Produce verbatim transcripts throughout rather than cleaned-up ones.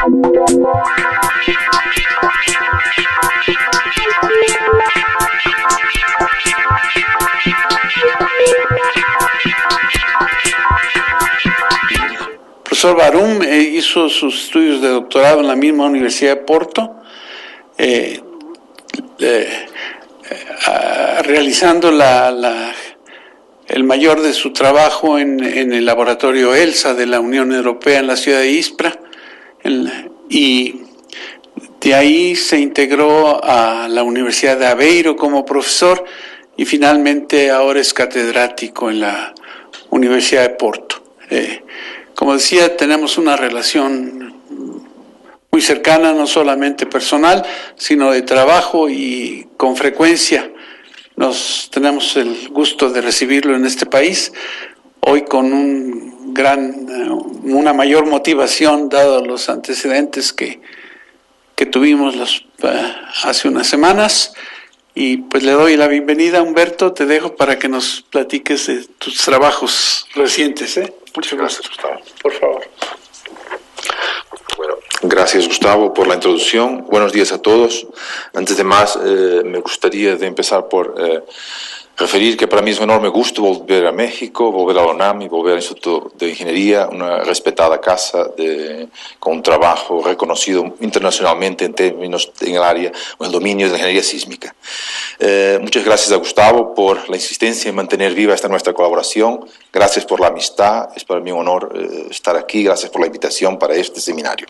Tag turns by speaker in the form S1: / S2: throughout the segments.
S1: El profesor Barum eh, hizo sus estudios de doctorado en la misma Universidad de Porto, eh, eh, eh, realizando la, la, el mayor de su trabajo en, en el laboratorio ELSA de la Unión Europea en la ciudad de Ispra, en, y de ahí se integró a la Universidad de Aveiro como profesor y finalmente ahora es catedrático en la Universidad de Porto. Eh, como decía, tenemos una relación muy cercana, no solamente personal, sino de trabajo, y con frecuencia nos tenemos el gusto de recibirlo en este país, hoy con un gran, una mayor motivación, dado los antecedentes que, que tuvimos los, uh, hace unas semanas. Y pues le doy la bienvenida, Humberto, te dejo para que nos platiques de tus trabajos recientes, ¿eh?
S2: Muchas gracias, Gustavo.
S1: Por favor.
S2: Bueno, gracias, Gustavo, por la introducción. Buenos días a todos. Antes de más, eh, me gustaría de empezar por eh, referir que para mí es un enorme gusto volver a México, volver a la UNAM y volver al Instituto de Ingeniería, una respetada casa de, con un trabajo reconocido internacionalmente en términos en el área, en el dominio de la ingeniería sísmica. Eh, muchas gracias a Gustavo por la insistencia en mantener viva esta nuestra colaboración. Gracias por la amistad, es para mí un honor eh, estar aquí. Gracias por la invitación para este seminario.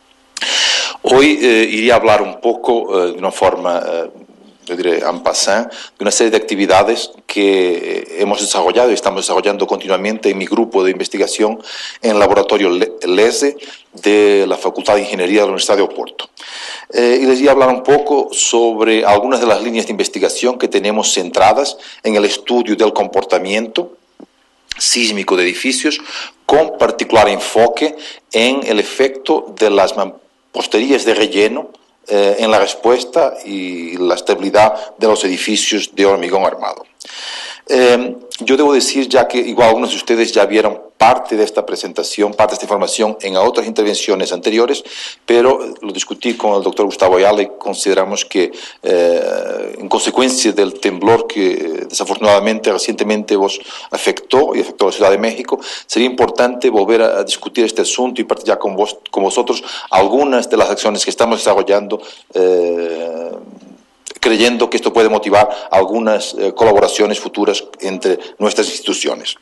S2: Hoy eh, iría a hablar un poco eh, de una forma, eh, yo diré, en passant, de una serie de actividades que hemos desarrollado y estamos desarrollando continuamente en mi grupo de investigación en el laboratorio LESE de la Facultad de Ingeniería de la Universidad de Oporto. Eh, y les voy a hablar un poco sobre algunas de las líneas de investigación que tenemos centradas en el estudio del comportamiento sísmico de edificios, con particular enfoque en el efecto de las mamposterías de relleno eh, en la respuesta y la estabilidad de los edificios de hormigón armado. Eh, yo debo decir, ya que igual algunos de ustedes ya vieron parte de esta presentación, parte de esta información en otras intervenciones anteriores, pero lo discutí con el doctor Gustavo Ayala y consideramos que eh, en consecuencia del temblor que desafortunadamente recientemente vos afectó y afectó a la Ciudad de México, sería importante volver a, a discutir este asunto y partir ya con, vos, con vosotros algunas de las acciones que estamos desarrollando, eh, creyendo que esto puede motivar algunas eh, colaboraciones futuras entre nuestras instituciones.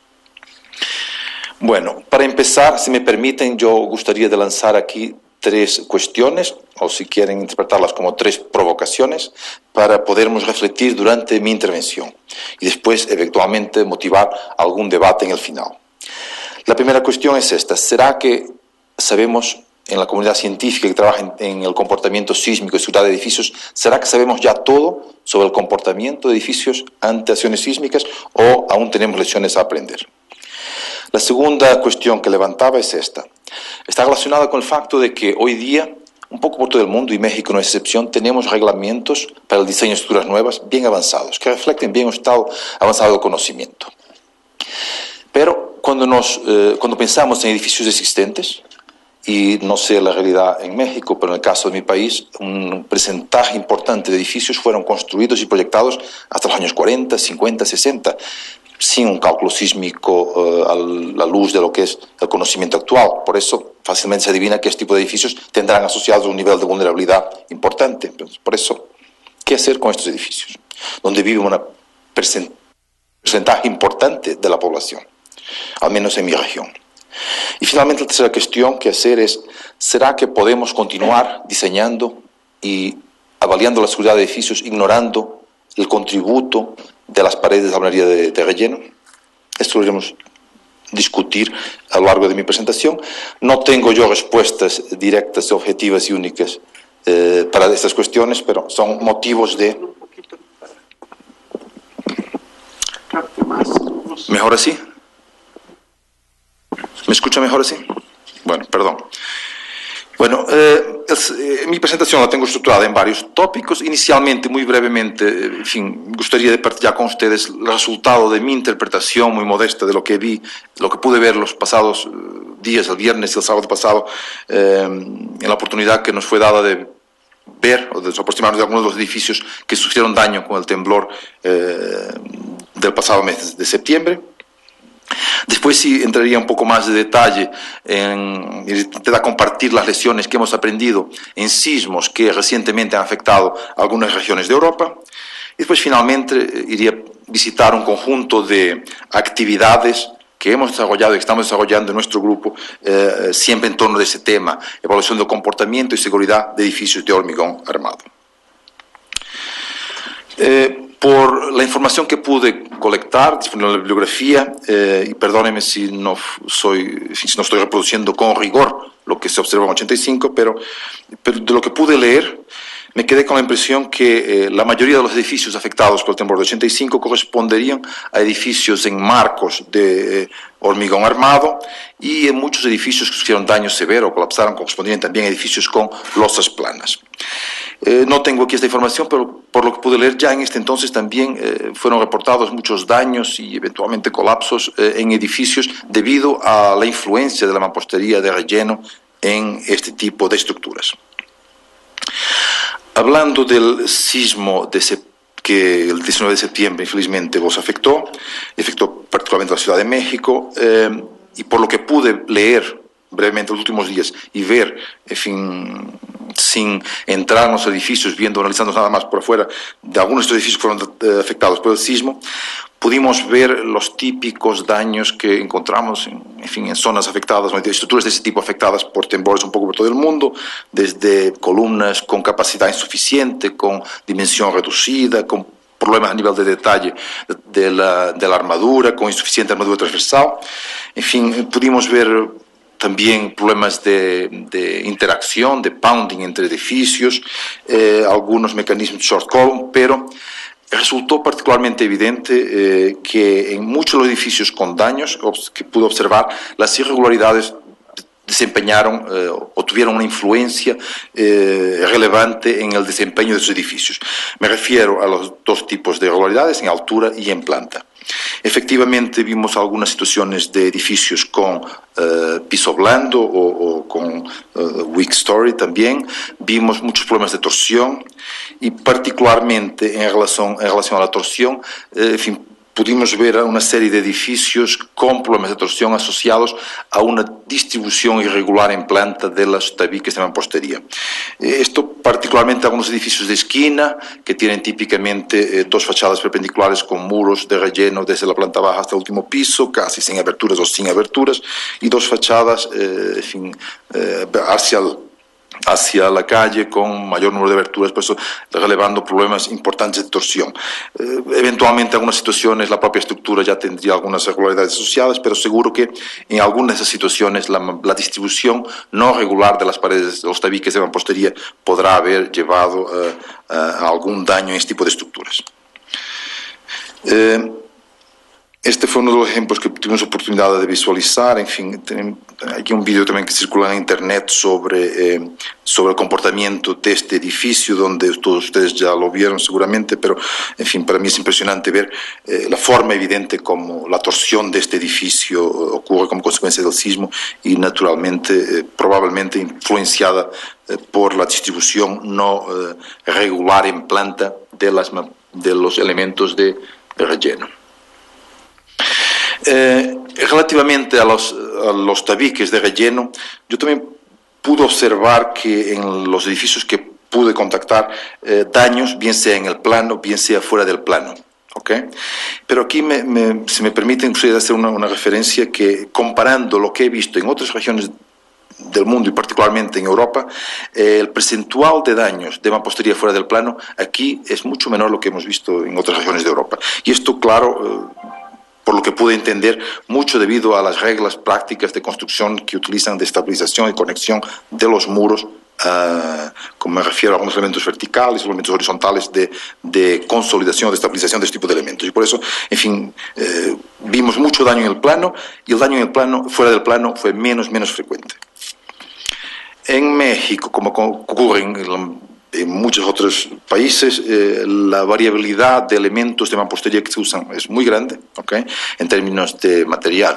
S2: Bueno, para empezar, si me permiten, yo gustaría de lanzar aquí tres cuestiones, o si quieren interpretarlas como tres provocaciones, para podermos refletir durante mi intervención y después, eventualmente, motivar algún debate en el final. La primera cuestión es esta: ¿será que sabemos en la comunidad científica que trabaja en, en el comportamiento sísmico y seguridad de edificios, ¿será que sabemos ya todo sobre el comportamiento de edificios ante acciones sísmicas o aún tenemos lecciones a aprender? La segunda cuestión que levantaba es esta. Está relacionada con el facto de que hoy día, un poco por todo el mundo, y México no es excepción, tenemos reglamentos para el diseño de estructuras nuevas bien avanzados, que reflejen bien un estado avanzado de conocimiento. Pero cuando, nos, eh, cuando pensamos en edificios existentes, y no sé la realidad en México, pero en el caso de mi país, un porcentaje importante de edificios fueron construidos y proyectados hasta los años cuarenta, cincuenta, sesenta, sin un cálculo sísmico uh, a la luz de lo que es el conocimiento actual. Por eso fácilmente se adivina que este tipo de edificios tendrán asociados un nivel de vulnerabilidad importante. Por eso, ¿qué hacer con estos edificios? Donde vive un porcentaje importante de la población, al menos en mi región. Y finalmente, la tercera cuestión que hacer es: ¿será que podemos continuar diseñando y avaliando la seguridad de edificios ignorando el contributo de las paredes de albañilería de, de relleno? Esto lo iremos a discutir a lo largo de mi presentación. No tengo yo respuestas directas, objetivas y únicas eh, para estas cuestiones, pero son motivos de... ¿Mejor así? ¿Me escucha mejor así? Bueno, perdón. Bueno, eh, es, eh, mi presentación la tengo estructurada en varios tópicos. Inicialmente, muy brevemente, en fin, gustaría de partir ya con ustedes el resultado de mi interpretación muy modesta de lo que vi, lo que pude ver los pasados días, el viernes y el sábado pasado, eh, en la oportunidad que nos fue dada de ver o de aproximarnos de algunos de los edificios que sufrieron daño con el temblor eh, del pasado mes de septiembre. Después sí entraría un poco más de detalle en intentar compartir las lecciones que hemos aprendido en sismos que recientemente han afectado a algunas regiones de Europa. Y después finalmente iría a visitar un conjunto de actividades que hemos desarrollado y que estamos desarrollando en nuestro grupo, eh, siempre en torno de ese tema, evaluación del comportamiento y seguridad de edificios de hormigón armado. Eh, por la información que pude colectar, disponible en la bibliografía, eh, y perdónenme si no, soy, si no estoy reproduciendo con rigor lo que se observa en ochenta y cinco, pero, pero de lo que pude leer, me quedé con la impresión que eh, la mayoría de los edificios afectados por el temblor de ochenta y cinco corresponderían a edificios en marcos de eh, hormigón armado, y en muchos edificios que sufrieron daño severo o colapsaron correspondían también a edificios con losas planas. Eh, no tengo aquí esta información, pero por lo que pude leer ya en este entonces también eh, fueron reportados muchos daños y eventualmente colapsos eh, en edificios debido a la influencia de la mampostería de relleno en este tipo de estructuras. Hablando del sismo de que el diecinueve de septiembre infelizmente vos afectó, afectó particularmente a la Ciudad de México, eh, y por lo que pude leer brevemente los últimos días y ver, en fin, sin entrar en los edificios, viendo, analizando nada más por afuera, de algunos de estos edificios que fueron eh, afectados por el sismo, pudimos ver los típicos daños que encontramos en, en, fin, en zonas afectadas, estructuras de ese tipo afectadas por temblores un poco por todo el mundo, desde columnas con capacidad insuficiente, con dimensión reducida, con problemas a nivel de detalle de la, de la armadura, con insuficiente armadura transversal. En fin, pudimos ver también problemas de, de interacción, de pounding entre edificios, eh, algunos mecanismos de short column, pero resultó particularmente evidente eh, que en muchos de los edificios con daños que pude observar, las irregularidades desempeñaron eh, o tuvieron una influencia eh, relevante en el desempeño de esos edificios. Me refiero a los dos tipos de irregularidades, en altura y en planta. Efectivamente vimos algunas situaciones de edificios con eh, piso blando o, o con eh, weak story también. Vimos muchos problemas de torsión y particularmente en relación, en relación a la torsión, eh, en fin, pudimos ver una serie de edificios con problemas de torsión asociados a una distribución irregular en planta de los tabiques de mampostería. Esto particularmente algunos edificios de esquina que tienen típicamente eh, dos fachadas perpendiculares con muros de relleno desde la planta baja hasta el último piso, casi sin aberturas o sin aberturas, y dos fachadas eh, en fin, eh, hacia el hacia la calle con mayor número de aberturas, por eso relevando problemas importantes de torsión. Eh, eventualmente en algunas situaciones la propia estructura ya tendría algunas irregularidades asociadas, pero seguro que en algunas de esas situaciones la, la distribución no regular de las paredes de los tabiques de mampostería podrá haber llevado eh, a algún daño en este tipo de estructuras. Eh, Este fue uno de los ejemplos que tuvimos oportunidad de visualizar. En fin, hay aquí un vídeo también que circula en internet sobre, eh, sobre el comportamiento de este edificio, donde todos ustedes ya lo vieron seguramente, pero en fin, para mí es impresionante ver eh, la forma evidente como la torsión de este edificio ocurre como consecuencia del sismo y naturalmente, eh, probablemente influenciada eh, por la distribución no eh, regular en planta de, las, de los elementos de, de relleno. Eh, relativamente a los, a los tabiques de relleno, yo también pude observar que en los edificios que pude contactar, eh, daños, bien sea en el plano, bien sea fuera del plano. ¿Okay? Pero aquí, me, me, si me permiten hacer una, una referencia que comparando lo que he visto en otras regiones del mundo y particularmente en Europa, eh, el percentual de daños de mampostería fuera del plano aquí es mucho menor lo que hemos visto en otras regiones de Europa. Y esto, claro, eh, por lo que pude entender, mucho debido a las reglas prácticas de construcción que utilizan de estabilización y conexión de los muros, uh, como me refiero a algunos elementos verticales, elementos horizontales de, de consolidación o de estabilización de este tipo de elementos. Y por eso, en fin, eh, vimos mucho daño en el plano y el daño en el plano, fuera del plano fue menos, menos frecuente. En México, como ocurre en en muchos otros países, eh, la variabilidad de elementos de mampostería que se usan es muy grande, ¿okay? En términos de material.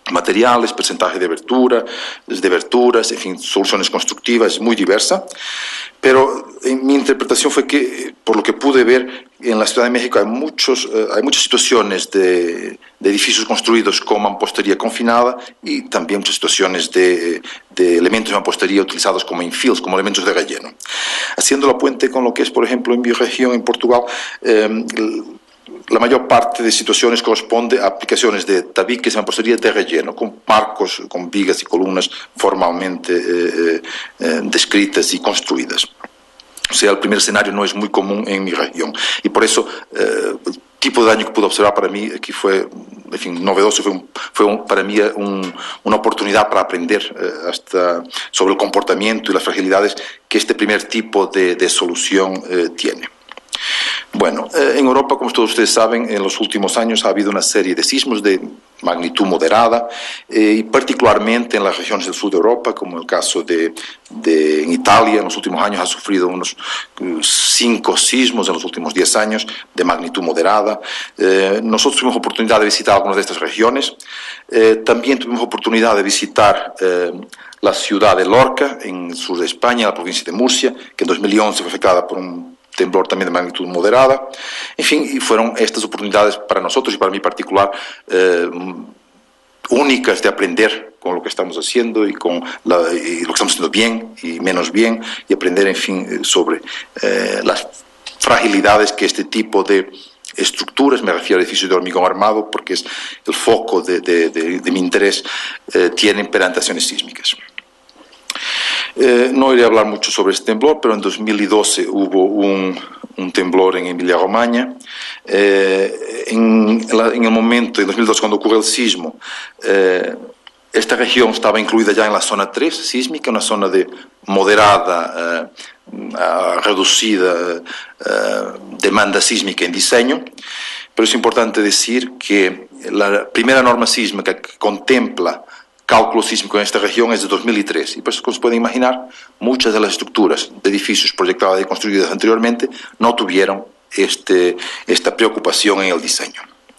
S2: materiales, porcentaje de abertura, de aberturas, en fin, soluciones constructivas, muy diversa. Pero en mi interpretación fue que, por lo que pude ver, en la Ciudad de México hay, muchos, eh, hay muchas situaciones de, de edificios construidos con mampostería confinada y también muchas situaciones de, de elementos de mampostería utilizados como infills, como elementos de relleno. Haciendo la puente con lo que es, por ejemplo, en mi región, en Portugal, eh, la mayor parte de situaciones corresponde a aplicaciones de tabiques de mampostería de relleno, con marcos, con vigas y columnas formalmente eh, eh, descritas y construidas. O sea, el primer escenario no es muy común en mi región. Y por eso, eh, el tipo de daño que pude observar para mí aquí fue, en fin, novedoso, fue, un, fue un, para mí un, una oportunidad para aprender eh, hasta sobre el comportamiento y las fragilidades que este primer tipo de, de solución eh, tiene. Bueno, eh, en Europa, como todos ustedes saben, en los últimos años ha habido una serie de sismos de magnitud moderada eh, y particularmente en las regiones del sur de Europa, como el caso de, de en Italia, en los últimos años ha sufrido unos uh, cinco sismos en los últimos diez años de magnitud moderada. Eh, nosotros tuvimos oportunidad de visitar algunas de estas regiones. Eh, también tuvimos oportunidad de visitar eh, la ciudad de Lorca, en el sur de España, la provincia de Murcia, que en dos mil once fue afectada por un temblor también de magnitud moderada. En fin, y fueron estas oportunidades para nosotros y para mí en particular eh, únicas de aprender con lo que estamos haciendo y con la, y lo que estamos haciendo bien y menos bien, y aprender, en fin, sobre eh, las fragilidades que este tipo de estructuras, me refiero a edificios de hormigón armado, porque es el foco de, de, de, de mi interés, eh, tienen perante acciones sísmicas. Eh, no iré a hablar mucho sobre este temblor, pero en dos mil doce hubo un, un temblor en Emilia-Romagna. Eh, en, la, en el momento, en dos mil doce, cuando ocurrió el sismo, eh, esta región estaba incluida ya en la zona tres sísmica, una zona de moderada, eh, reducida eh, demanda sísmica en diseño. Pero es importante decir que la primera norma sísmica que contempla cálculo sísmico en esta región es de dos mil tres, y por eso, como se pueden imaginar, muchas de las estructuras de edificios proyectadas y construidas anteriormente no tuvieron este, esta preocupación en el diseño.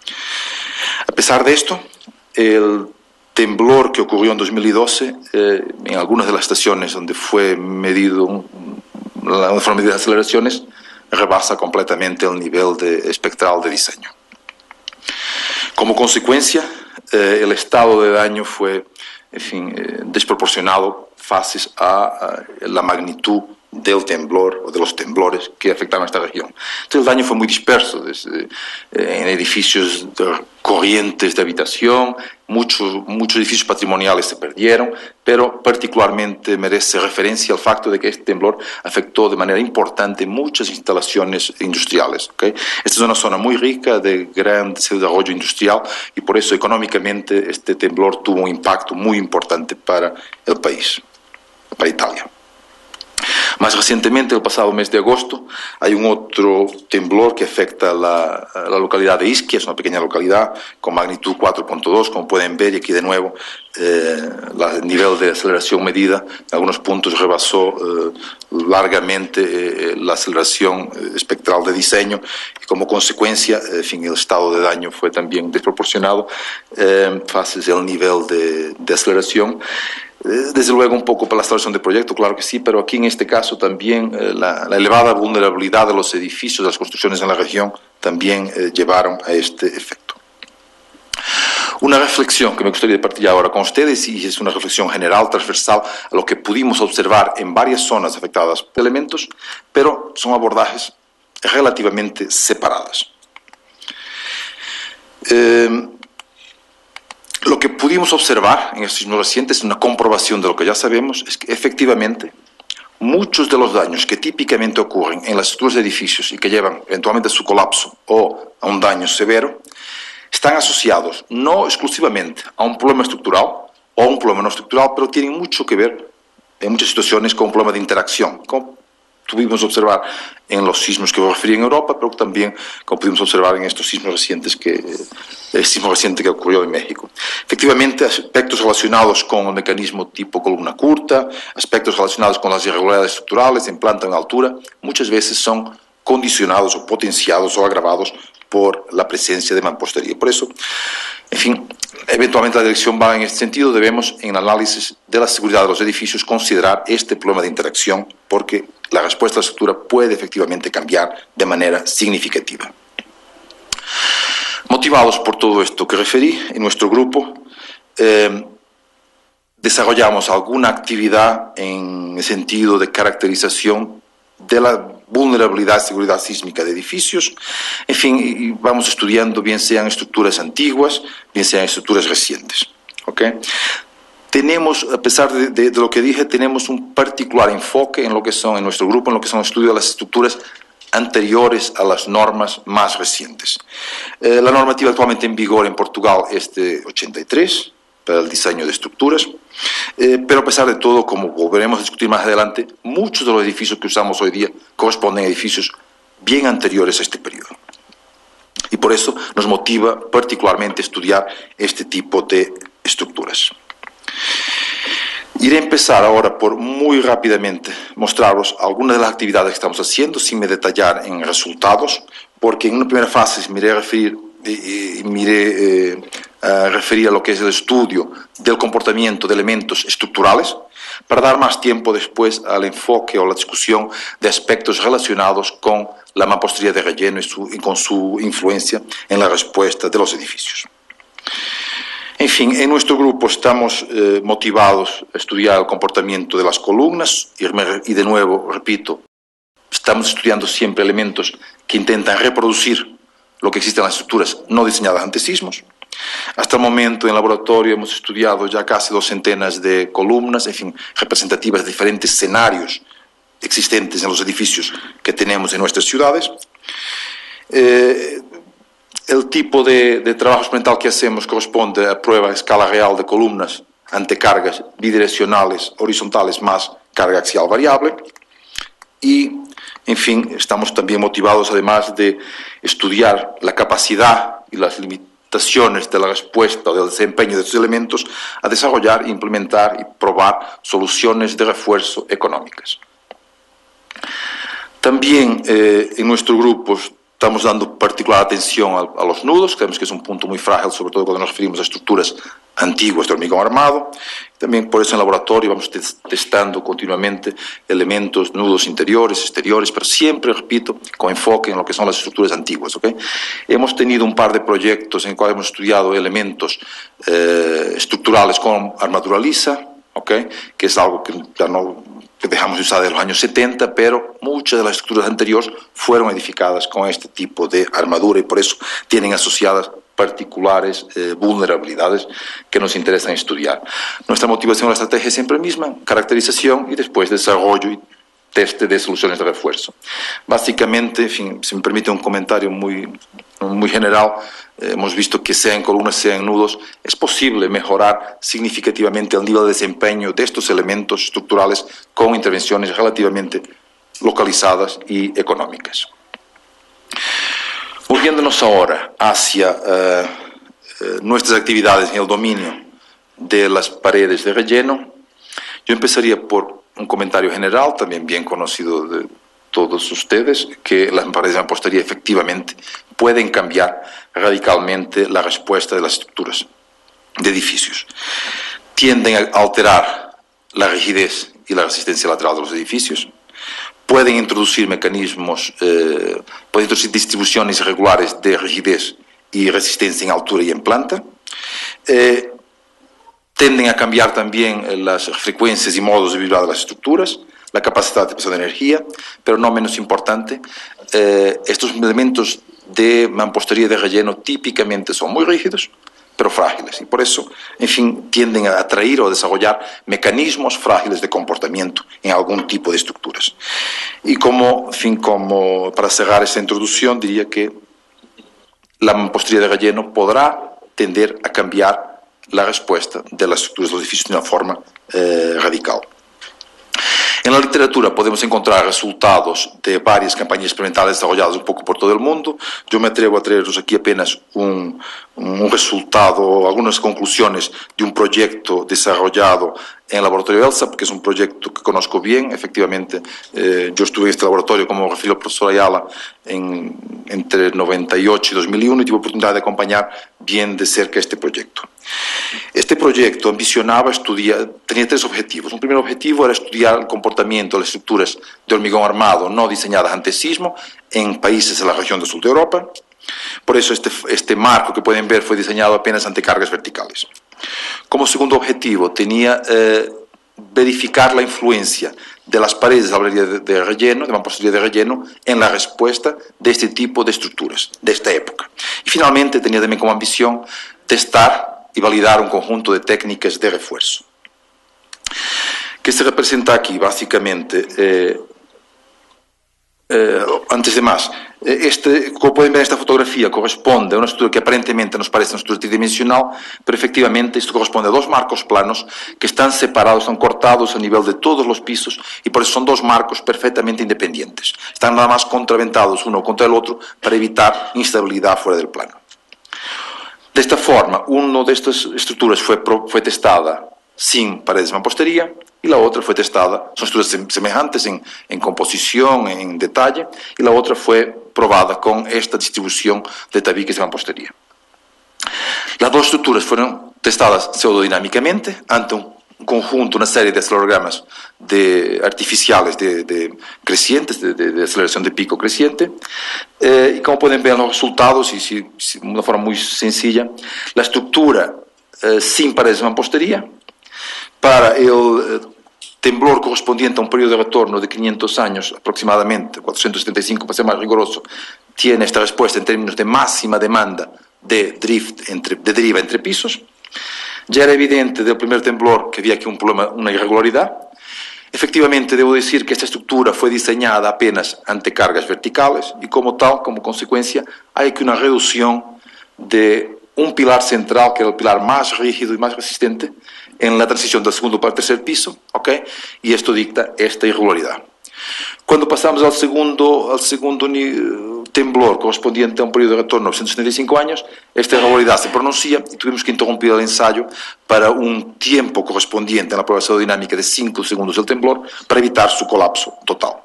S2: A pesar de esto, el temblor que ocurrió en dos mil doce, eh, en algunas de las estaciones donde fue medido un, la forma de aceleraciones, rebasa completamente el nivel de, espectral de diseño. Como consecuencia, eh, el estado de daño fue, en fin, eh, desproporcionado face a, a la magnitud del temblor o de los temblores que afectaron a esta región. Entonces el daño fue muy disperso, desde, eh, en edificios de corrientes de habitación, muchos, muchos edificios patrimoniales se perdieron, pero particularmente merece referencia al facto de que este temblor afectó de manera importante muchas instalaciones industriales. ¿Okay? Esta es una zona muy rica de gran desarrollo industrial y por eso económicamente este temblor tuvo un impacto muy importante para el país, para Italia. Más recientemente, el pasado mes de agosto, hay un otro temblor que afecta a la, a la localidad de Ischia, es una pequeña localidad con magnitud cuatro punto dos, como pueden ver, y aquí de nuevo eh, la, el nivel de aceleración medida en algunos puntos rebasó eh, largamente eh, la aceleración espectral de diseño, y como consecuencia, eh, en fin, el estado de daño fue también desproporcionado eh, face al nivel de, de aceleración. Desde luego un poco para la instalación del proyecto, claro que sí, pero aquí en este caso también eh, la, la elevada vulnerabilidad de los edificios, de las construcciones en la región, también eh, llevaron a este efecto. Una reflexión que me gustaría partir ahora con ustedes, y es una reflexión general, transversal, a lo que pudimos observar en varias zonas afectadas por elementos, pero son abordajes relativamente separadas. Eh, Lo que pudimos observar en estos sismos recientes, una comprobación de lo que ya sabemos, es que efectivamente muchos de los daños que típicamente ocurren en las estructuras de edificios y que llevan eventualmente a su colapso o a un daño severo, están asociados no exclusivamente a un problema estructural o a un problema no estructural, pero tienen mucho que ver en muchas situaciones con un problema de interacción, como tuvimos observar en los sismos que me referí en Europa, pero también como pudimos observar en estos sismos recientes que, el sismo reciente que ocurrió en México. Efectivamente, aspectos relacionados con el mecanismo tipo columna curta, aspectos relacionados con las irregularidades estructurales en planta o en altura, muchas veces son condicionados o potenciados o agravados por la presencia de mampostería. Por eso, en fin, eventualmente la dirección va en este sentido. Debemos, en el análisis de la seguridad de los edificios, considerar este problema de interacción, porque la respuesta a la estructura puede efectivamente cambiar de manera significativa. Motivados por todo esto que referí, en nuestro grupo eh, desarrollamos alguna actividad en el sentido de caracterización de la vulnerabilidad y seguridad sísmica de edificios. En fin, vamos estudiando bien sean estructuras antiguas, bien sean estructuras recientes. ¿Okay? Tenemos, a pesar de, de, de lo que dije, tenemos un particular enfoque en lo que son, en nuestro grupo, en lo que son estudios de las estructuras anteriores a las normas más recientes. Eh, la normativa actualmente en vigor en Portugal es de ochenta y tres, para el diseño de estructuras, eh, pero a pesar de todo, como volveremos a discutir más adelante, muchos de los edificios que usamos hoy día corresponden a edificios bien anteriores a este periodo. Y por eso nos motiva particularmente estudiar este tipo de estructuras. Iré a empezar ahora por muy rápidamente mostraros algunas de las actividades que estamos haciendo, sin me detallar en resultados, porque en una primera fase me iré a referir, eh, me iré, eh, a referir a lo que es el estudio del comportamiento de elementos estructurales, para dar más tiempo después al enfoque o la discusión de aspectos relacionados con la mampostería de relleno y, su, y con su influencia en la respuesta de los edificios. En fin, en nuestro grupo estamos eh, motivados a estudiar el comportamiento de las columnas y, y de nuevo, repito, estamos estudiando siempre elementos que intentan reproducir lo que existe en las estructuras no diseñadas ante sismos. Hasta el momento en laboratorio hemos estudiado ya casi dos centenas de columnas, en fin, representativas de diferentes escenarios existentes en los edificios que tenemos en nuestras ciudades. Eh, el tipo de, de trabajo experimental que hacemos corresponde a prueba a escala real de columnas ante cargas bidireccionales horizontales más carga axial variable. Y, en fin, estamos también motivados, además de estudiar la capacidad y las limitaciones de la respuesta o del desempeño de estos elementos, a desarrollar, implementar y probar soluciones de refuerzo económicas. También eh, en nuestro grupo estamos dando particular atención a, a los nudos, creemos que es un punto muy frágil, sobre todo cuando nos referimos a estructuras antiguas de hormigón armado. También por eso en laboratorio vamos testando continuamente elementos, nudos interiores, exteriores, pero siempre, repito, con enfoque en lo que son las estructuras antiguas. ¿Okay? Hemos tenido un par de proyectos en los cuales hemos estudiado elementos eh, estructurales con armadura lisa, ¿okay? Que es algo que ya no que dejamos de usar de los años setenta, pero muchas de las estructuras anteriores fueron edificadas con este tipo de armadura y por eso tienen asociadas particulares eh, vulnerabilidades que nos interesan estudiar. Nuestra motivación, la estrategia es siempre la misma, caracterización y después desarrollo y teste de soluciones de refuerzo. Básicamente, en fin, si me permite un comentario muy, muy general, eh, hemos visto que sea en columnas, sea en nudos, es posible mejorar significativamente el nivel de desempeño de estos elementos estructurales con intervenciones relativamente localizadas y económicas. Moviéndonos ahora hacia eh, eh, nuestras actividades en el dominio de las paredes de relleno, yo empezaría por un comentario general, también bien conocido de todos ustedes, que las paredes de mampostería efectivamente pueden cambiar radicalmente la respuesta de las estructuras de edificios. Tienden a alterar la rigidez y la resistencia lateral de los edificios, pueden introducir mecanismos, eh, pueden introducir distribuciones irregulares de rigidez y resistencia en altura y en planta, eh, tienden a cambiar también las frecuencias y modos de vibrar de las estructuras, la capacidad de presión de energía, pero no menos importante, eh, estos elementos de mampostería de relleno típicamente son muy rígidos, pero frágiles, y por eso, en fin, tienden a atraer o a desarrollar mecanismos frágiles de comportamiento en algún tipo de estructuras. Y como, en fin, como para cerrar esta introducción, diría que la mampostería de relleno podrá tender a cambiar la respuesta de las estructuras de los edificios de una forma eh, radical. En la literatura podemos encontrar resultados de varias campañas experimentales desarrolladas un poco por todo el mundo. Yo me atrevo a traeros aquí apenas un, un resultado, algunas conclusiones de un proyecto desarrollado en el laboratorio ELSA, porque es un proyecto que conozco bien. Efectivamente, eh, yo estuve en este laboratorio, como refirió el profesor Ayala, en, entre noventa y ocho y dos mil uno y tuve oportunidad de acompañar bien de cerca este proyecto. Este proyecto ambicionaba estudiar, tenía tres objetivos. Un primer objetivo era estudiar el comportamiento de las estructuras de hormigón armado no diseñadas anti-sismo en países de la región del sur de Europa. Por eso este, este marco que pueden ver fue diseñado apenas ante cargas verticales. Como segundo objetivo tenía eh, verificar la influencia de las paredes de la galería de, de relleno, de mampostería de relleno, en la respuesta de este tipo de estructuras, de esta época. Y finalmente tenía también como ambición testar y validar un conjunto de técnicas de refuerzo. Que se representa aquí, básicamente, eh, eh, antes de más, este, como pueden ver, esta fotografía corresponde a una estructura que aparentemente nos parece una estructura tridimensional, pero efectivamente esto corresponde a dos marcos planos que están separados, están cortados a nivel de todos los pisos y por eso son dos marcos perfectamente independientes. Están nada más contraventados uno contra el otro para evitar instabilidad fuera del plano. De esta forma, una de estas estructuras fue, fue testada sin paredes de mampostería y la otra fue testada, son estructuras semejantes en, en composición, en detalle, y la otra fue probada con esta distribución de tabiques de mampostería. Las dos estructuras fueron testadas pseudodinámicamente ante un conjunto, una serie de acelerogramas de, artificiales de, de crecientes, de, de, de aceleración de pico creciente, eh, y como pueden ver en los resultados, y si, si, de una forma muy sencilla, la estructura eh, sin paredes de mampostería, para el eh, temblor correspondiente a un periodo de retorno de quinientos años aproximadamente, cuatrocientos setenta y cinco para ser más riguroso, tiene esta respuesta en términos de máxima demanda de drift, entre, de deriva entre pisos. Ya era evidente del primer temblor que había aquí un problema, una irregularidad. Efectivamente, debo decir que esta estructura fue diseñada apenas ante cargas verticales y como tal, como consecuencia, hay aquí una reducción de un pilar central, que era el pilar más rígido y más resistente, en la transición del segundo para el tercer piso, ¿okay? Y esto dicta esta irregularidad. Cuando pasamos al segundo, al segundo temblor correspondiente a un periodo de retorno de ciento setenta y cinco años, esta irregularidad se pronuncia y tuvimos que interrumpir el ensayo para un tiempo correspondiente a la prueba pseudodinámica de cinco segundos del temblor para evitar su colapso total.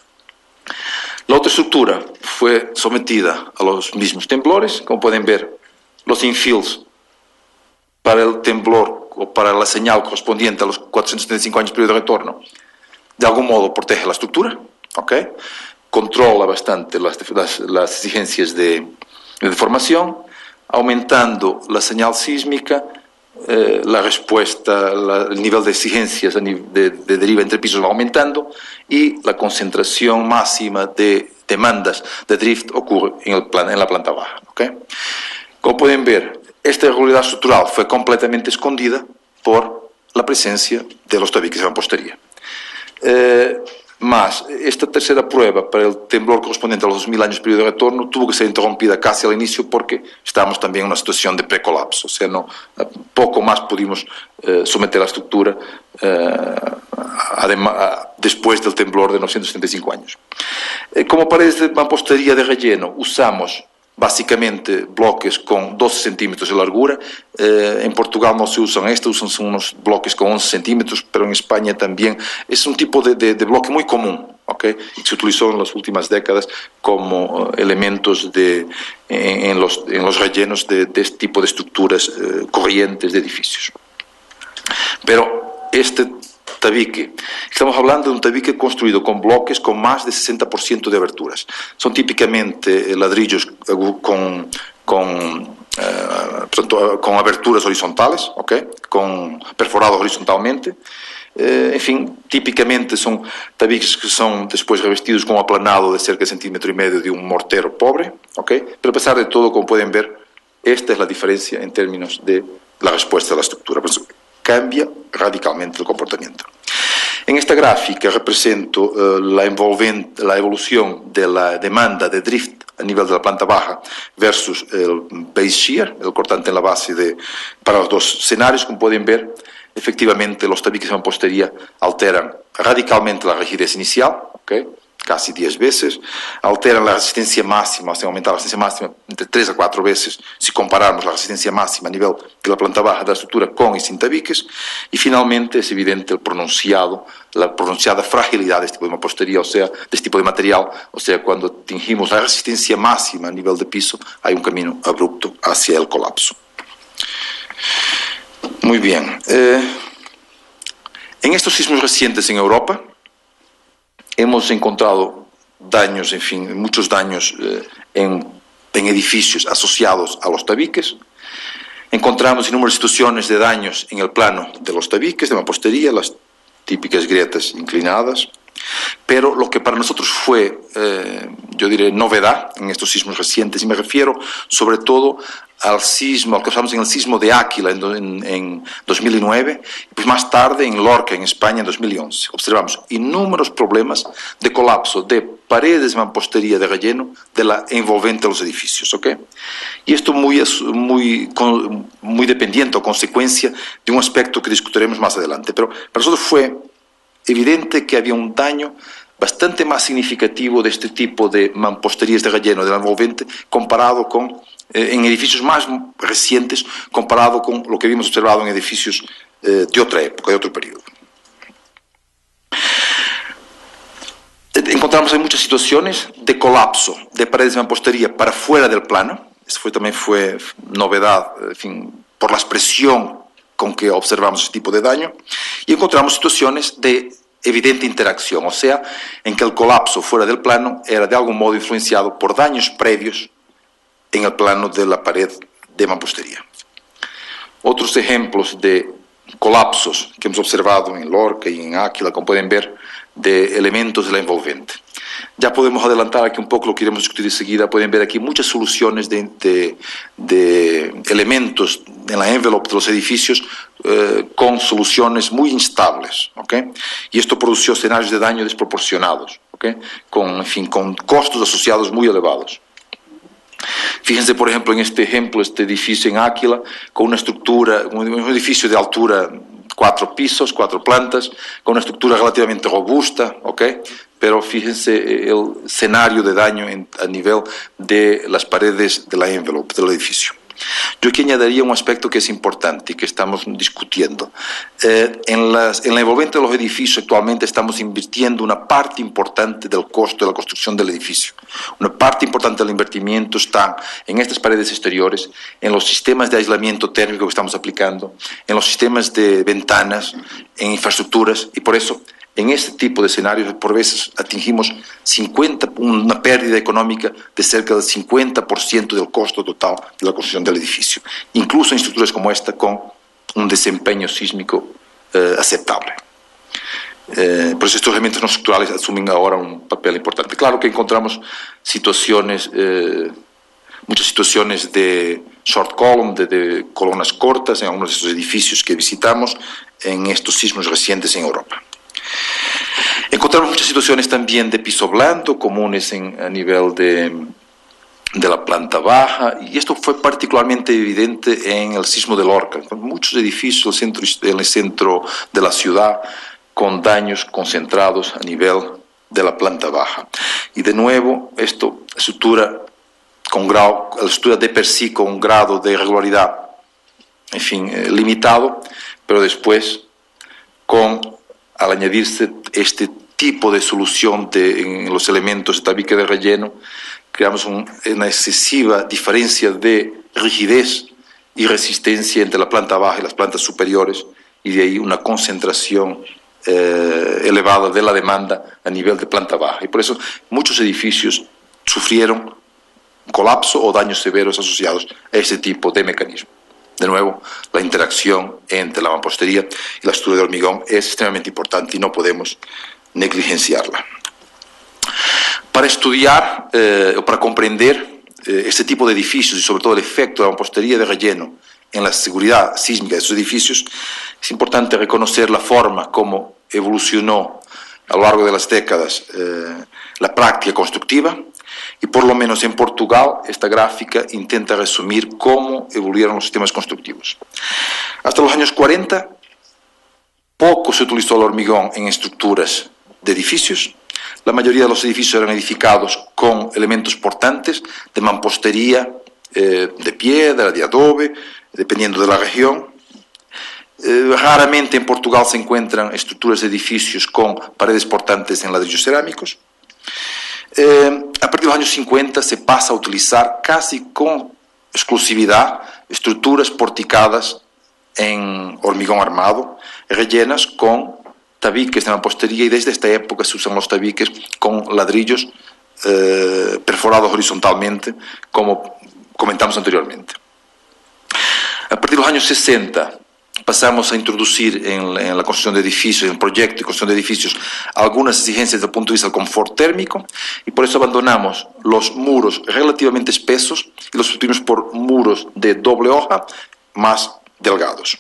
S2: La otra estructura fue sometida a los mismos temblores, como pueden ver, los infills para el temblor o para la señal correspondiente a los cuatrocientos setenta y cinco años periodo de retorno, de algún modo protege la estructura, ¿okay? Controla bastante las, las, las exigencias de, de deformación, aumentando la señal sísmica, eh, la respuesta, la, el nivel de exigencias de, de, de deriva entre pisos va aumentando y la concentración máxima de demandas de drift ocurre en, el plan, en la planta baja, ¿okay? Como pueden ver, esta irregularidad estructural fue completamente escondida por la presencia de los tabiques de mampostería. Eh, más, esta tercera prueba para el temblor correspondiente a los dos mil años periodo de retorno tuvo que ser interrumpida casi al inicio porque estábamos también en una situación de precolapso, o sea, no, poco más pudimos eh, someter la estructura eh, además, después del temblor de novecientos setenta y cinco años. Eh, como paredes de mampostería de relleno usamos básicamente bloques con doce centímetros de largura. Eh, en Portugal no se usan estos, usan unos bloques con once centímetros, pero en España también es un tipo de, de, de bloque muy común, ¿okay? Se utilizó en las últimas décadas como uh, elementos de, en, en, los, en los rellenos de, de este tipo de estructuras eh, corrientes de edificios. Pero este tabique, estamos hablando de un tabique construido con bloques con más de sesenta por ciento de aberturas. Son típicamente ladrillos con, con, eh, con aberturas horizontales, ¿okay? Con perforados horizontalmente. Eh, en fin, típicamente son tabiques que son después revestidos con un aplanado de cerca de centímetro y medio de un mortero pobre, ¿okay? Pero a pesar de todo, como pueden ver, esta es la diferencia en términos de la respuesta de la estructura. Pues, cambia radicalmente el comportamiento. En esta gráfica represento uh, la, la evolución de la demanda de drift a nivel de la planta baja versus el base shear, el cortante en la base de, para los dos escenarios. Como pueden ver, efectivamente los tabiques de mampostería alteran radicalmente la rigidez inicial, ¿okay? Casi diez veces, alteran la resistencia máxima, o sea, aumentar la resistencia máxima entre tres a cuatro veces si comparamos la resistencia máxima a nivel de la planta baja de la estructura con y sin tabiques, y finalmente es evidente el pronunciado, la pronunciada fragilidad de este tipo de mampostería, o sea, de este tipo de material, o sea, cuando atingimos la resistencia máxima a nivel de piso, hay un camino abrupto hacia el colapso. Muy bien. Eh, en estos sismos recientes en Europa hemos encontrado daños, en fin, muchos daños eh, en, en edificios asociados a los tabiques. Encontramos inúmeras situaciones de daños en el plano de los tabiques, de mampostería, las típicas grietas inclinadas. Pero lo que para nosotros fue, eh, yo diré, novedad en estos sismos recientes, y me refiero sobre todo al sismo, al que usamos en el sismo de Áquila en, en, en dos mil nueve, y pues más tarde en Lorca, en España, en dos mil once. Observamos inúmeros problemas de colapso de paredes de mampostería de relleno de la envolvente de los edificios, ¿ok? Y esto muy, muy, muy dependiente o consecuencia de un aspecto que discutiremos más adelante. Pero para nosotros fue evidente que había un daño bastante más significativo de este tipo de mamposterías de relleno de la envolvente comparado con, eh, en edificios más recientes, comparado con lo que habíamos observado en edificios eh, de otra época, de otro periodo. Encontramos en muchas situaciones de colapso de paredes de mampostería para fuera del plano. Esto fue, también fue novedad, en fin, por la expresión con que observamos este tipo de daño, y encontramos situaciones de evidente interacción, o sea, en que el colapso fuera del plano era de algún modo influenciado por daños previos en el plano de la pared de mampostería. Otros ejemplos de colapsos que hemos observado en Lorca y en Áquila, como pueden ver, de elementos de la envolvente. Ya podemos adelantar aquí un poco lo que iremos a discutir enseguida. Pueden ver aquí muchas soluciones de, de, de elementos en la envelope de los edificios eh, con soluciones muy instables, ¿okay? Y esto produjo escenarios de daño desproporcionados, ¿okay? Con, en fin, con costos asociados muy elevados. Fíjense, por ejemplo, en este ejemplo, este edificio en Áquila, con una estructura, un edificio de altura cuatro pisos, cuatro plantas, con una estructura relativamente robusta, ¿ok? Pero fíjense el escenario de daño en, a nivel de las paredes de la envelope del edificio. Yo aquí añadiría un aspecto que es importante y que estamos discutiendo. Eh, en, las, en la envolvente de los edificios actualmente estamos invirtiendo una parte importante del costo de la construcción del edificio. Una parte importante del invertimiento está en estas paredes exteriores, en los sistemas de aislamiento térmico que estamos aplicando, en los sistemas de ventanas, en infraestructuras, y por eso en este tipo de escenarios por veces atingimos cincuenta, una pérdida económica de cerca del cincuenta por ciento del costo total de la construcción del edificio, incluso en estructuras como esta con un desempeño sísmico eh, aceptable. Eh, por eso estos elementos no estructurales asumen ahora un papel importante. Claro que encontramos situaciones, eh, muchas situaciones de short column, de, de columnas cortas en algunos de estos edificios que visitamos en estos sismos recientes en Europa. Encontramos muchas situaciones también de piso blando, comunes en, a nivel de, de la planta baja, y esto fue particularmente evidente en el sismo de Lorca, con muchos edificios en el centro, en el centro de la ciudad con daños concentrados a nivel de la planta baja. Y de nuevo, esto, la estructura, con grado, la estructura de per sí con un grado de irregularidad, en fin, eh, limitado, pero después con al añadirse este tipo de solución de, en los elementos de tabique de relleno, creamos un, una excesiva diferencia de rigidez y resistencia entre la planta baja y las plantas superiores, y de ahí una concentración eh, elevada de la demanda a nivel de planta baja. Y por eso muchos edificios sufrieron colapso o daños severos asociados a ese tipo de mecanismo. De nuevo, la interacción entre la mampostería y la estructura de hormigón es extremadamente importante y no podemos negligenciarla. Para estudiar eh, o para comprender eh, este tipo de edificios y sobre todo el efecto de la mampostería de relleno en la seguridad sísmica de estos edificios, es importante reconocer la forma como evolucionó a lo largo de las décadas eh, la práctica constructiva. Y por lo menos en Portugal, esta gráfica intenta resumir cómo evolucionaron los sistemas constructivos. Hasta los años cuarenta, poco se utilizó el hormigón en estructuras de edificios. La mayoría de los edificios eran edificados con elementos portantes de mampostería, eh, de piedra, de adobe, dependiendo de la región. Eh, raramente en Portugal se encuentran estructuras de edificios con paredes portantes en ladrillos cerámicos. Eh, a partir de los años cincuenta se pasa a utilizar casi con exclusividad estructuras porticadas en hormigón armado, rellenas con tabiques de mampostería, y desde esta época se usan los tabiques con ladrillos eh, perforados horizontalmente, como comentamos anteriormente. A partir de los años sesenta pasamos a introducir en la, en la construcción de edificios, en el proyecto y construcción de edificios, algunas exigencias desde el punto de vista del confort térmico, y por eso abandonamos los muros relativamente espesos y los sustituimos por muros de doble hoja más delgados.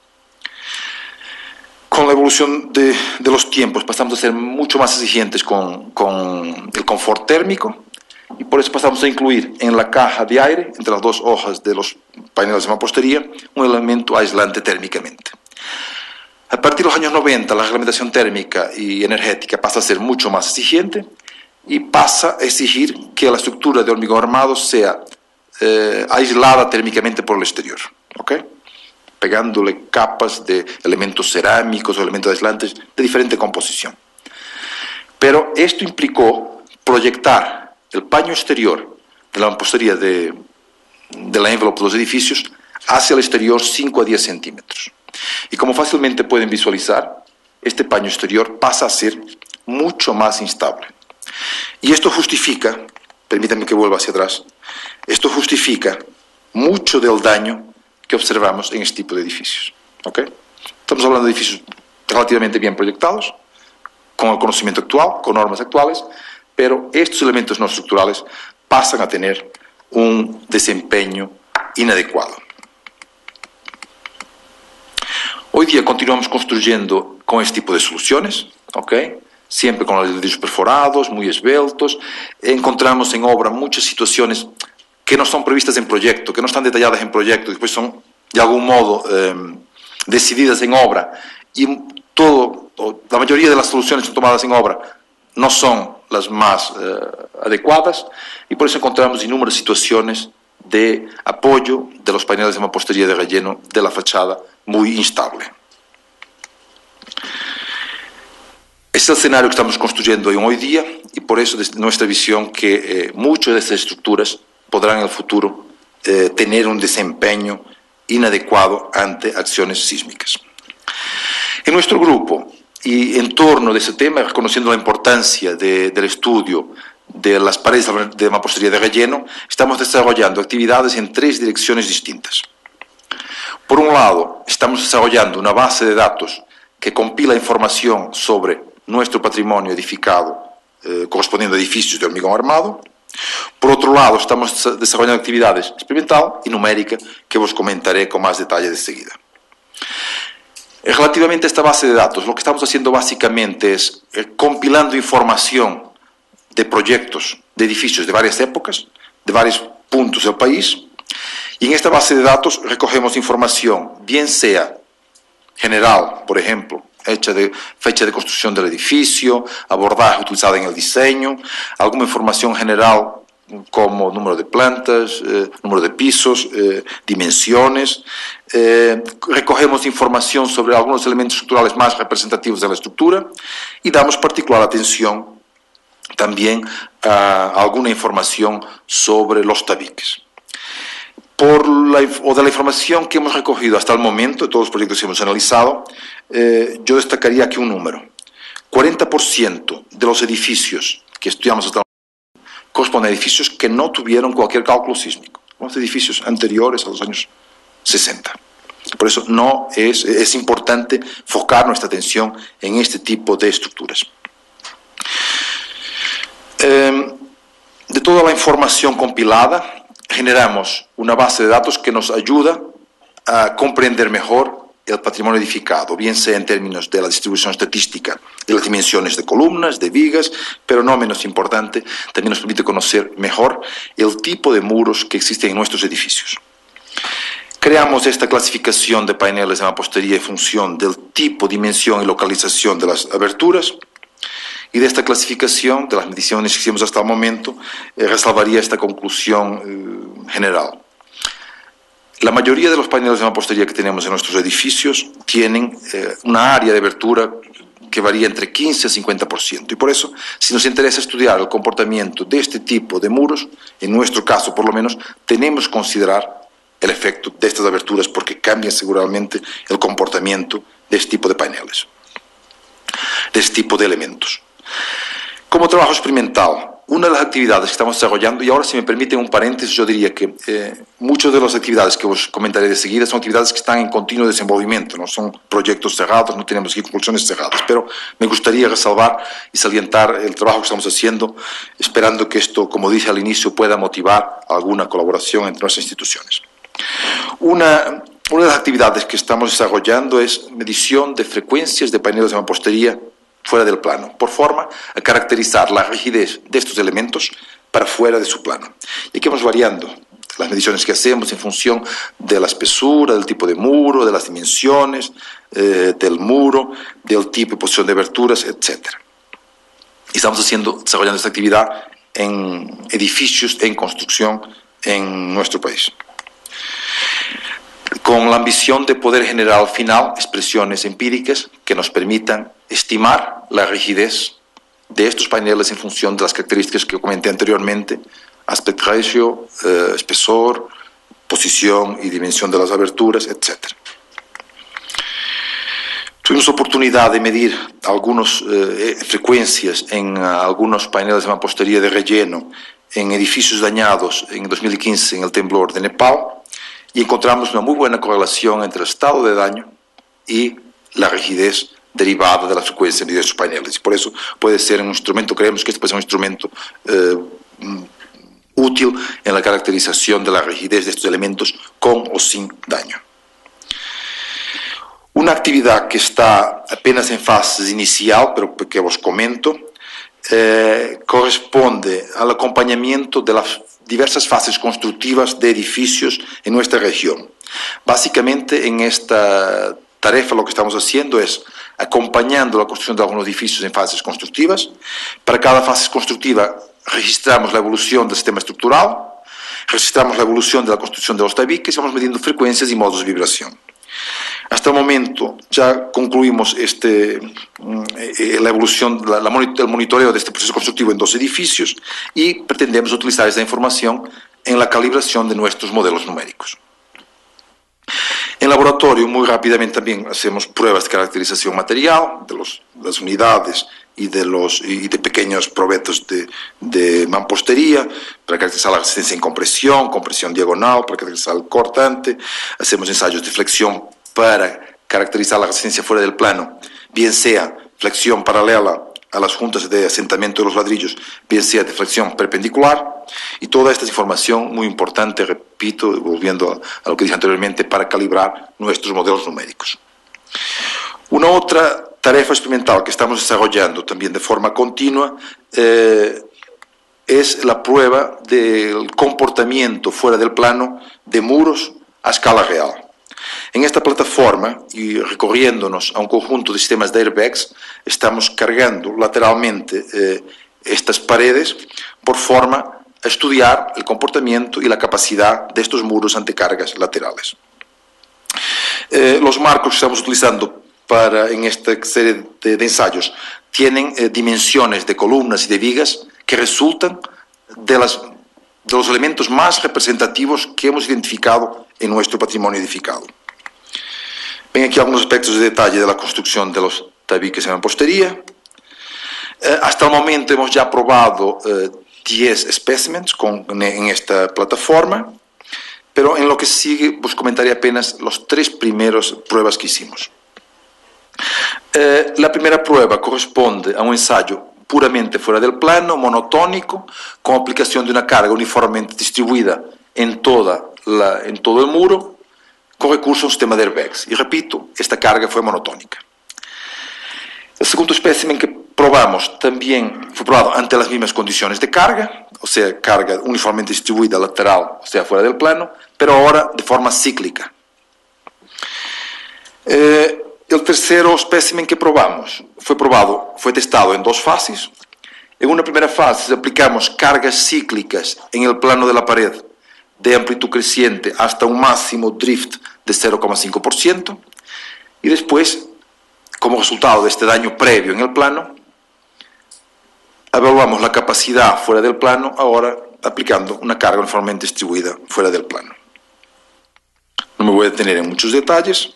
S2: Con la evolución de, de los tiempos pasamos a ser mucho más exigentes con, con el confort térmico, y por eso pasamos a incluir en la caja de aire, entre las dos hojas de los paneles de mampostería, un elemento aislante térmicamente. A partir de los años noventa, la reglamentación térmica y energética pasa a ser mucho más exigente y pasa a exigir que la estructura de hormigón armado sea eh, aislada térmicamente por el exterior, ¿ok? Pegándole capas de elementos cerámicos o elementos aislantes de diferente composición. Pero esto implicó proyectar el paño exterior de la mampostería de, de la envelope de los edificios hacia el exterior cinco a diez centímetros. Y como fácilmente pueden visualizar, este paño exterior pasa a ser mucho más instable. Y esto justifica, permítanme que vuelva hacia atrás, esto justifica mucho del daño que observamos en este tipo de edificios. ¿Okay? Estamos hablando de edificios relativamente bien proyectados, con el conocimiento actual, con normas actuales, pero estos elementos no estructurales pasan a tener un desempeño inadecuado. Hoy día continuamos construyendo con este tipo de soluciones, ¿okay? Siempre con los ladrillos perforados, muy esbeltos. Encontramos en obra muchas situaciones que no son previstas en proyecto, que no están detalladas en proyecto, después son de algún modo eh, decididas en obra, y todo, la mayoría de las soluciones que son tomadas en obra no son las más eh, adecuadas, y por eso encontramos innumerables situaciones de apoyo de los paneles de mampostería de relleno de la fachada muy instable. Es el escenario que estamos construyendo hoy día, y por eso desde nuestra visión que eh, muchas de estas estructuras podrán en el futuro eh, tener un desempeño inadecuado ante acciones sísmicas. En nuestro grupo, y en torno de ese tema, reconociendo la importancia de, del estudio de las paredes de mampostería de relleno, estamos desarrollando actividades en tres direcciones distintas. Por un lado, estamos desarrollando una base de datos que compila información sobre nuestro patrimonio edificado eh, correspondiendo a edificios de hormigón armado. Por otro lado, estamos desarrollando actividades experimental y numérica que os comentaré con más detalle de seguida. Relativamente a esta base de datos, lo que estamos haciendo básicamente es eh, compilando información de proyectos de edificios de varias épocas, de varios puntos del país, y en esta base de datos recogemos información, bien sea general, por ejemplo, hecha de fecha de construcción del edificio, abordaje utilizada en el diseño, alguna información general como número de plantas, eh, número de pisos, eh, dimensiones. Eh, recogemos información sobre algunos elementos estructurales más representativos de la estructura y damos particular atención también a alguna información sobre los tabiques. Por la, o de la información que hemos recogido hasta el momento, de todos los proyectos que hemos analizado, eh, yo destacaría aquí un número. cuarenta por ciento de los edificios que estudiamos hasta el momento corresponden a edificios que no tuvieron cualquier cálculo sísmico, los edificios anteriores a los años sesenta. Por eso no es, es importante enfocar nuestra atención en este tipo de estructuras. Eh, de toda la información compilada, generamos una base de datos que nos ayuda a comprender mejor el patrimonio edificado, bien sea en términos de la distribución estadística de las dimensiones de columnas, de vigas, pero no menos importante, también nos permite conocer mejor el tipo de muros que existen en nuestros edificios. Creamos esta clasificación de paneles de mampostería en función del tipo, dimensión y localización de las aberturas. Y de esta clasificación, de las mediciones que hicimos hasta el momento, eh, resalvaría esta conclusión eh, general. La mayoría de los paneles de mampostería que tenemos en nuestros edificios tienen eh, una área de abertura que varía entre quince a cincuenta por ciento. Y por eso, si nos interesa estudiar el comportamiento de este tipo de muros, en nuestro caso por lo menos, tenemos que considerar
S3: el efecto de estas aberturas porque cambian seguramente el comportamiento de este tipo de paneles, de este tipo de elementos. Como trabajo experimental, una de las actividades que estamos desarrollando, y ahora si me permiten un paréntesis, yo diría que eh, muchas de las actividades que os comentaré de seguida son actividades que están en continuo desenvolvimiento, no son proyectos cerrados, no tenemos aquí conclusiones cerradas, pero me gustaría resalvar y salientar el trabajo que estamos haciendo, esperando que esto, como dije al inicio, pueda motivar alguna colaboración entre nuestras instituciones. Una, una de las actividades que estamos desarrollando es medición de frecuencias de paneles de mampostería fuera del plano, por forma a caracterizar la rigidez de estos elementos para fuera de su plano. Y aquí vamos variando las mediciones que hacemos en función de la espesura, del tipo de muro, de las dimensiones eh, del muro, del tipo y posición de aberturas, etcétera. Y estamos haciendo, desarrollando esta actividad en edificios en construcción en nuestro país, con la ambición de poder generar al final expresiones empíricas que nos permitan estimar la rigidez de estos paneles en función de las características que comenté anteriormente, aspect ratio, eh, espesor, posición y dimensión de las aberturas, etcétera. Tuvimos oportunidad de medir algunas eh, frecuencias en uh, algunos paneles de mampostería de relleno en edificios dañados en dos mil quince en el temblor de Nepal, y encontramos una muy buena correlación entre el estado de daño y la rigidez derivada de la frecuencia de estos paneles. Y por eso puede ser un instrumento, creemos que este puede ser un instrumento eh, útil en la caracterización de la rigidez de estos elementos con o sin daño. Una actividad que está apenas en fase inicial, pero que os comento, eh, corresponde al acompañamiento de las diversas fases constructivas de edificios en nuestra región. Básicamente, en esta tarea lo que estamos haciendo es acompañando la construcción de algunos edificios en fases constructivas. Para cada fase constructiva registramos la evolución del sistema estructural, registramos la evolución de la construcción de los tabiques y vamos midiendo frecuencias y modos de vibración. Hasta el momento ya concluimos este, la evolución, la, la monitor, el monitoreo de este proceso constructivo en dos edificios y pretendemos utilizar esta información en la calibración de nuestros modelos numéricos. En laboratorio, muy rápidamente también hacemos pruebas de caracterización material de, los, de las unidades y de, los, y de pequeños probetos de, de mampostería para caracterizar la resistencia en compresión, compresión diagonal, para caracterizar el cortante. Hacemos ensayos de flexión para caracterizar la resistencia fuera del plano, bien sea flexión paralela a las juntas de asentamiento de los ladrillos, bien sea de flexión perpendicular, y toda esta información muy importante, repito, volviendo a lo que dije anteriormente, para calibrar nuestros modelos numéricos. Una otra tarea experimental que estamos desarrollando también de forma continua eh, es la prueba del comportamiento fuera del plano de muros a escala real. En esta plataforma, y recorriéndonos a un conjunto de sistemas de airbags, estamos cargando lateralmente eh, estas paredes por forma a estudiar el comportamiento y la capacidad de estos muros ante cargas laterales. Eh, los marcos que estamos utilizando para, en esta serie de, de ensayos tienen eh, dimensiones de columnas y de vigas que resultan de, las, de los elementos más representativos que hemos identificado en nuestro patrimonio edificado. Ven aquí algunos aspectos de detalle de la construcción de los tabiques en mampostería. Eh, hasta el momento hemos ya probado eh, diez especímenes con, en esta plataforma, pero en lo que sigue os comentaré apenas los tres primeros pruebas que hicimos. Eh, la primera prueba corresponde a un ensayo puramente fuera del plano, monotónico, con aplicación de una carga uniformemente distribuida en, toda la, en todo el muro, con recurso a un sistema de airbags. Y repito, esta carga fue monotónica. El segundo espécimen que probamos también fue probado ante las mismas condiciones de carga, o sea, carga uniformemente distribuida lateral, o sea, fuera del plano, pero ahora de forma cíclica. Eh, el tercero espécimen que probamos fue probado, fue testado en dos fases. En una primera fase aplicamos cargas cíclicas en el plano de la pared de amplitud creciente hasta un máximo drift de cero coma cinco por ciento y después, como resultado de este daño previo en el plano, evaluamos la capacidad fuera del plano, ahora aplicando una carga uniformemente distribuida fuera del plano. me voy a detener en muchos detalles.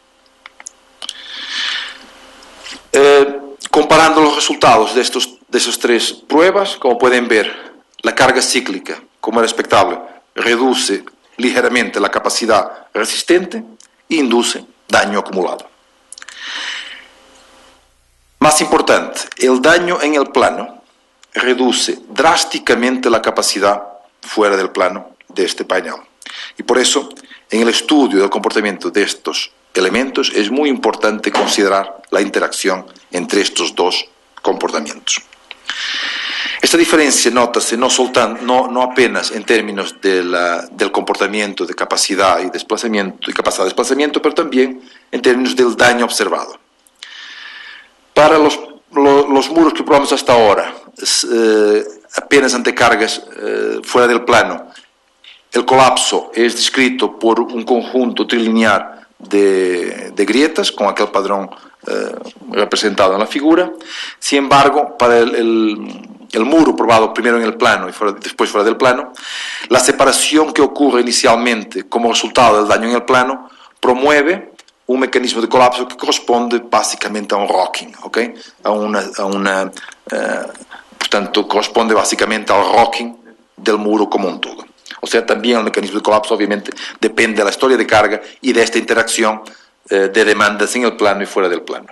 S3: Eh, comparando los resultados de, estos, de esas tres pruebas, como pueden ver, la carga cíclica, como era expectable, reduce ligeramente la capacidad resistente e induce daño acumulado. Más importante, el daño en el plano reduce drásticamente la capacidad fuera del plano de este painel. Y por eso, en el estudio del comportamiento de estos elementos, es muy importante considerar la interacción entre estos dos comportamientos. Esta diferencia nótase no, soltan, no, no apenas en términos de la, del comportamiento de capacidad y desplazamiento, y capacidad de desplazamiento, pero también en términos del daño observado. Para los, los, los muros que probamos hasta ahora, eh, apenas ante cargas eh, fuera del plano, el colapso es descrito por un conjunto trilinear de, de grietas, con aquel padrón eh, representado en la figura. Sin embargo, para el, el, el muro probado primero en el plano y fuera, después fuera del plano, la separación que ocurre inicialmente como resultado del daño en el plano promueve un mecanismo de colapso que corresponde básicamente a un rocking, ¿okay? a una, a una eh, portanto, corresponde básicamente al rocking del muro como un todo. O sea, también el mecanismo de colapso obviamente depende de la historia de carga y de esta interacción eh, de demandas en el plano y fuera del plano.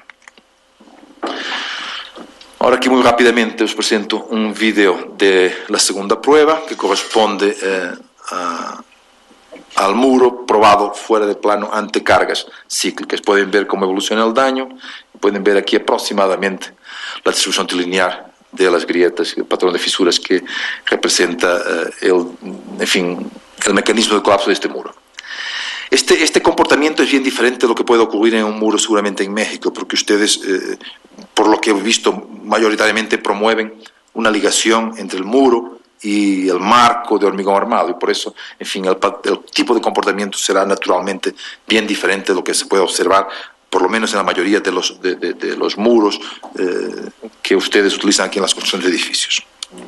S3: Ahora aquí muy rápidamente os presento un vídeo de la segunda prueba que corresponde eh, a, al muro probado fuera del plano ante cargas cíclicas. Pueden ver cómo evoluciona el daño, pueden ver aquí aproximadamente la distribución trilinear de las grietas y el patrón de fisuras que representa eh, el, en fin, el mecanismo de colapso de este muro. Este, este comportamiento es bien diferente de lo que puede ocurrir en un muro seguramente en México, porque ustedes, eh, por lo que he visto, mayoritariamente promueven una ligación entre el muro y el marco de hormigón armado, y por eso, en fin, el, el tipo de comportamiento será naturalmente bien diferente de lo que se puede observar, por lo menos en la mayoría de los, de, de, de los muros eh, que ustedes utilizan aquí en las construcciones de edificios.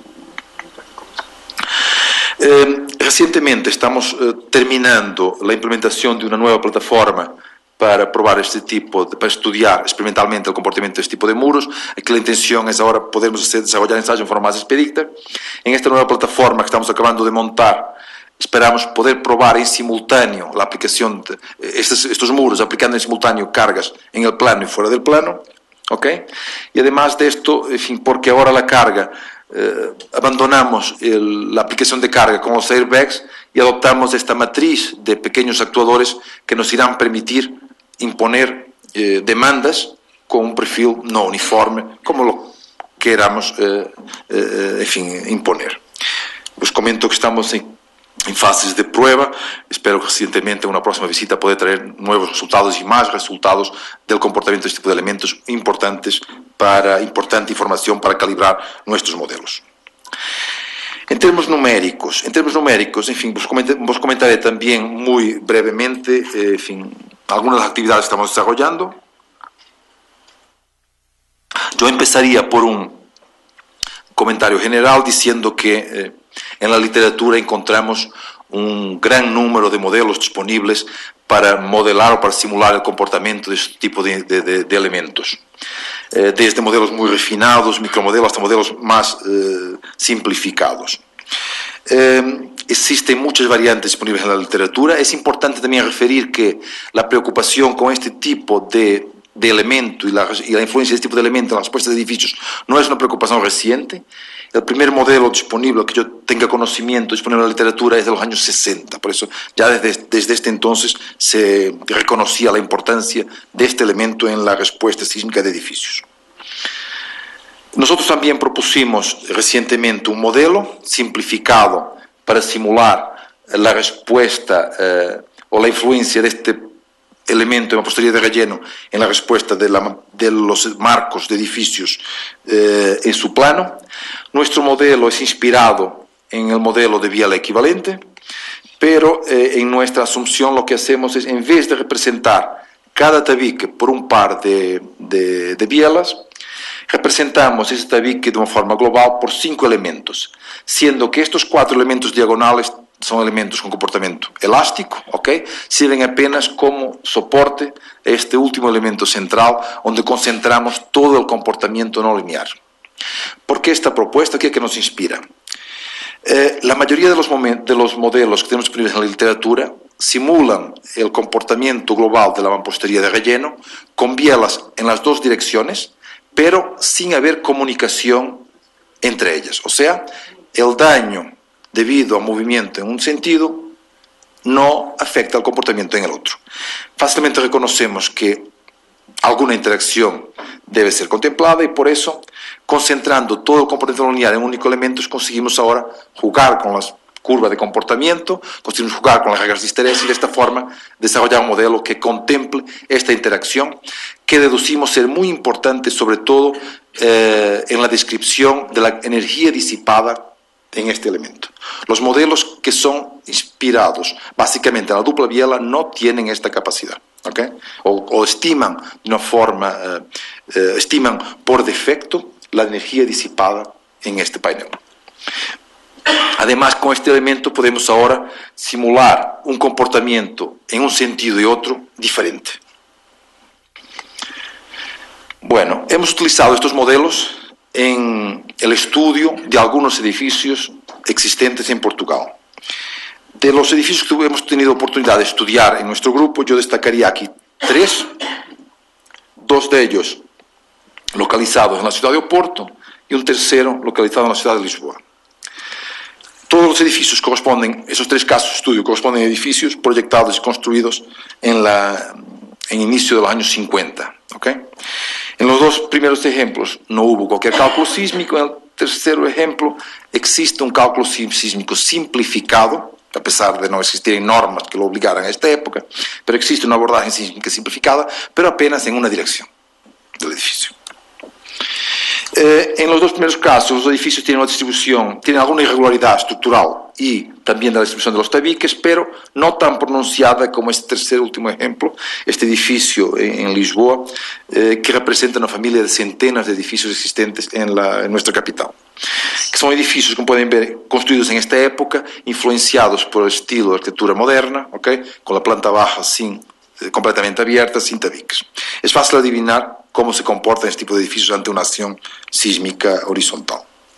S3: Eh, recientemente estamos eh, terminando la implementación de una nueva plataforma para probar este tipo, de, para estudiar experimentalmente el comportamiento de este tipo de muros. Aquí la intención es ahora podermos hacer, desarrollar ensayos en forma más expedita. En esta nueva plataforma que estamos acabando de montar, esperamos poder probar en simultáneo la aplicación de estos, estos muros, aplicando en simultáneo cargas en el plano y fuera del plano. ¿Okay? Y además de esto, en fin, porque ahora la carga, eh, abandonamos el, la aplicación de carga con los airbags y adoptamos esta matriz de pequeños actuadores que nos irán permitir imponer eh, demandas con un perfil no uniforme, como lo queramos eh, eh, en fin, imponer. Os comento que estamos en en fases de prueba. Espero que recientemente en una próxima visita pueda traer nuevos resultados y más resultados del comportamiento de este tipo de elementos importantes para, importante información para calibrar nuestros modelos. En términos numéricos, en términos numéricos, en fin, vos, comenté, vos comentaré también muy brevemente, eh, en fin, algunas de las actividades que estamos desarrollando. Yo empezaría por un comentario general diciendo que eh, en la literatura encontramos un gran número de modelos disponibles para modelar o para simular el comportamiento de este tipo de, de, de, de elementos. Eh, desde modelos muy refinados, micromodelos, hasta modelos más eh, simplificados. Eh, existen muchas variantes disponibles en la literatura. Es importante también referir que la preocupación con este tipo de de elemento y la, y la influencia de este tipo de elemento en las respuestas de edificios no es una preocupación reciente. El primer modelo disponible, que yo tenga conocimiento, disponible en la literatura, es de los años sesenta. Por eso ya desde, desde este entonces se reconocía la importancia de este elemento en la respuesta sísmica de edificios. Nosotros también propusimos recientemente un modelo simplificado para simular la respuesta eh, o la influencia de este elemento de mampostería de relleno en la respuesta de, la, de los marcos de edificios eh, en su plano. Nuestro modelo es inspirado en el modelo de biela equivalente, pero eh, en nuestra asunción lo que hacemos es, en vez de representar cada tabique por un par de, de, de bielas, representamos ese tabique de una forma global por cinco elementos, siendo que estos cuatro elementos diagonales son elementos con comportamiento elástico, ¿ok? Sirven apenas como soporte a este último elemento central, donde concentramos todo el comportamiento no lineal. ¿Por qué esta propuesta? ¿Qué es que nos inspira? Eh, la mayoría de los, de los modelos que tenemos disponibles en la literatura simulan el comportamiento global de la mampostería de relleno con bielas en las dos direcciones, pero sin haber comunicación entre ellas. O sea, el daño debido a movimiento en un sentido no afecta al comportamiento en el otro. Fácilmente reconocemos que alguna interacción debe ser contemplada y por eso, concentrando todo el comportamiento lineal en un único elemento, conseguimos ahora jugar con las curvas de comportamiento, conseguimos jugar con las reglas de histeresis y de esta forma desarrollar un modelo que contemple esta interacción que deducimos ser muy importante, sobre todo eh, en la descripción de la energía disipada en este elemento. Los modelos que son inspirados básicamente en la dupla biela no tienen esta capacidad, ¿okay? o, o estiman de una forma, eh, eh, estiman por defecto la energía disipada en este painel. Además, con este elemento podemos ahora simular un comportamiento en un sentido y otro diferente. Bueno, hemos utilizado estos modelos en el estudio de algunos edificios existentes en Portugal. De los edificios que hemos tenido oportunidad de estudiar en nuestro grupo, yo destacaría aquí tres, dos de ellos localizados en la ciudad de Oporto y un tercero localizado en la ciudad de Lisboa. Todos los edificios corresponden, esos tres casos de estudio corresponden a edificios proyectados y construidos en, la, en inicio de los años cincuenta. ¿Okay? En los dos primeros ejemplos no hubo cualquier cálculo sísmico. En el tercer ejemplo existe un cálculo sísmico simplificado, a pesar de no existir normas que lo obligaran a esta época, pero existe una abordaje sísmica simplificada, pero apenas en una dirección del edificio. Eh, en los dos primeros casos, los edificios tienen una distribución, tienen alguna irregularidad estructural y también de la distribución de los tabiques, pero no tan pronunciada como este tercer último ejemplo, este edificio en, en Lisboa, eh, que representa una familia de centenas de edificios existentes en, la, en nuestra capital. Que son edificios, como pueden ver, construidos en esta época, influenciados por el estilo de arquitectura moderna, ¿okay? Con la planta baja sin, eh, completamente abierta, sin tabiques. Es fácil adivinar cómo se comportan este tipo de edificios ante una acción sísmica horizontal.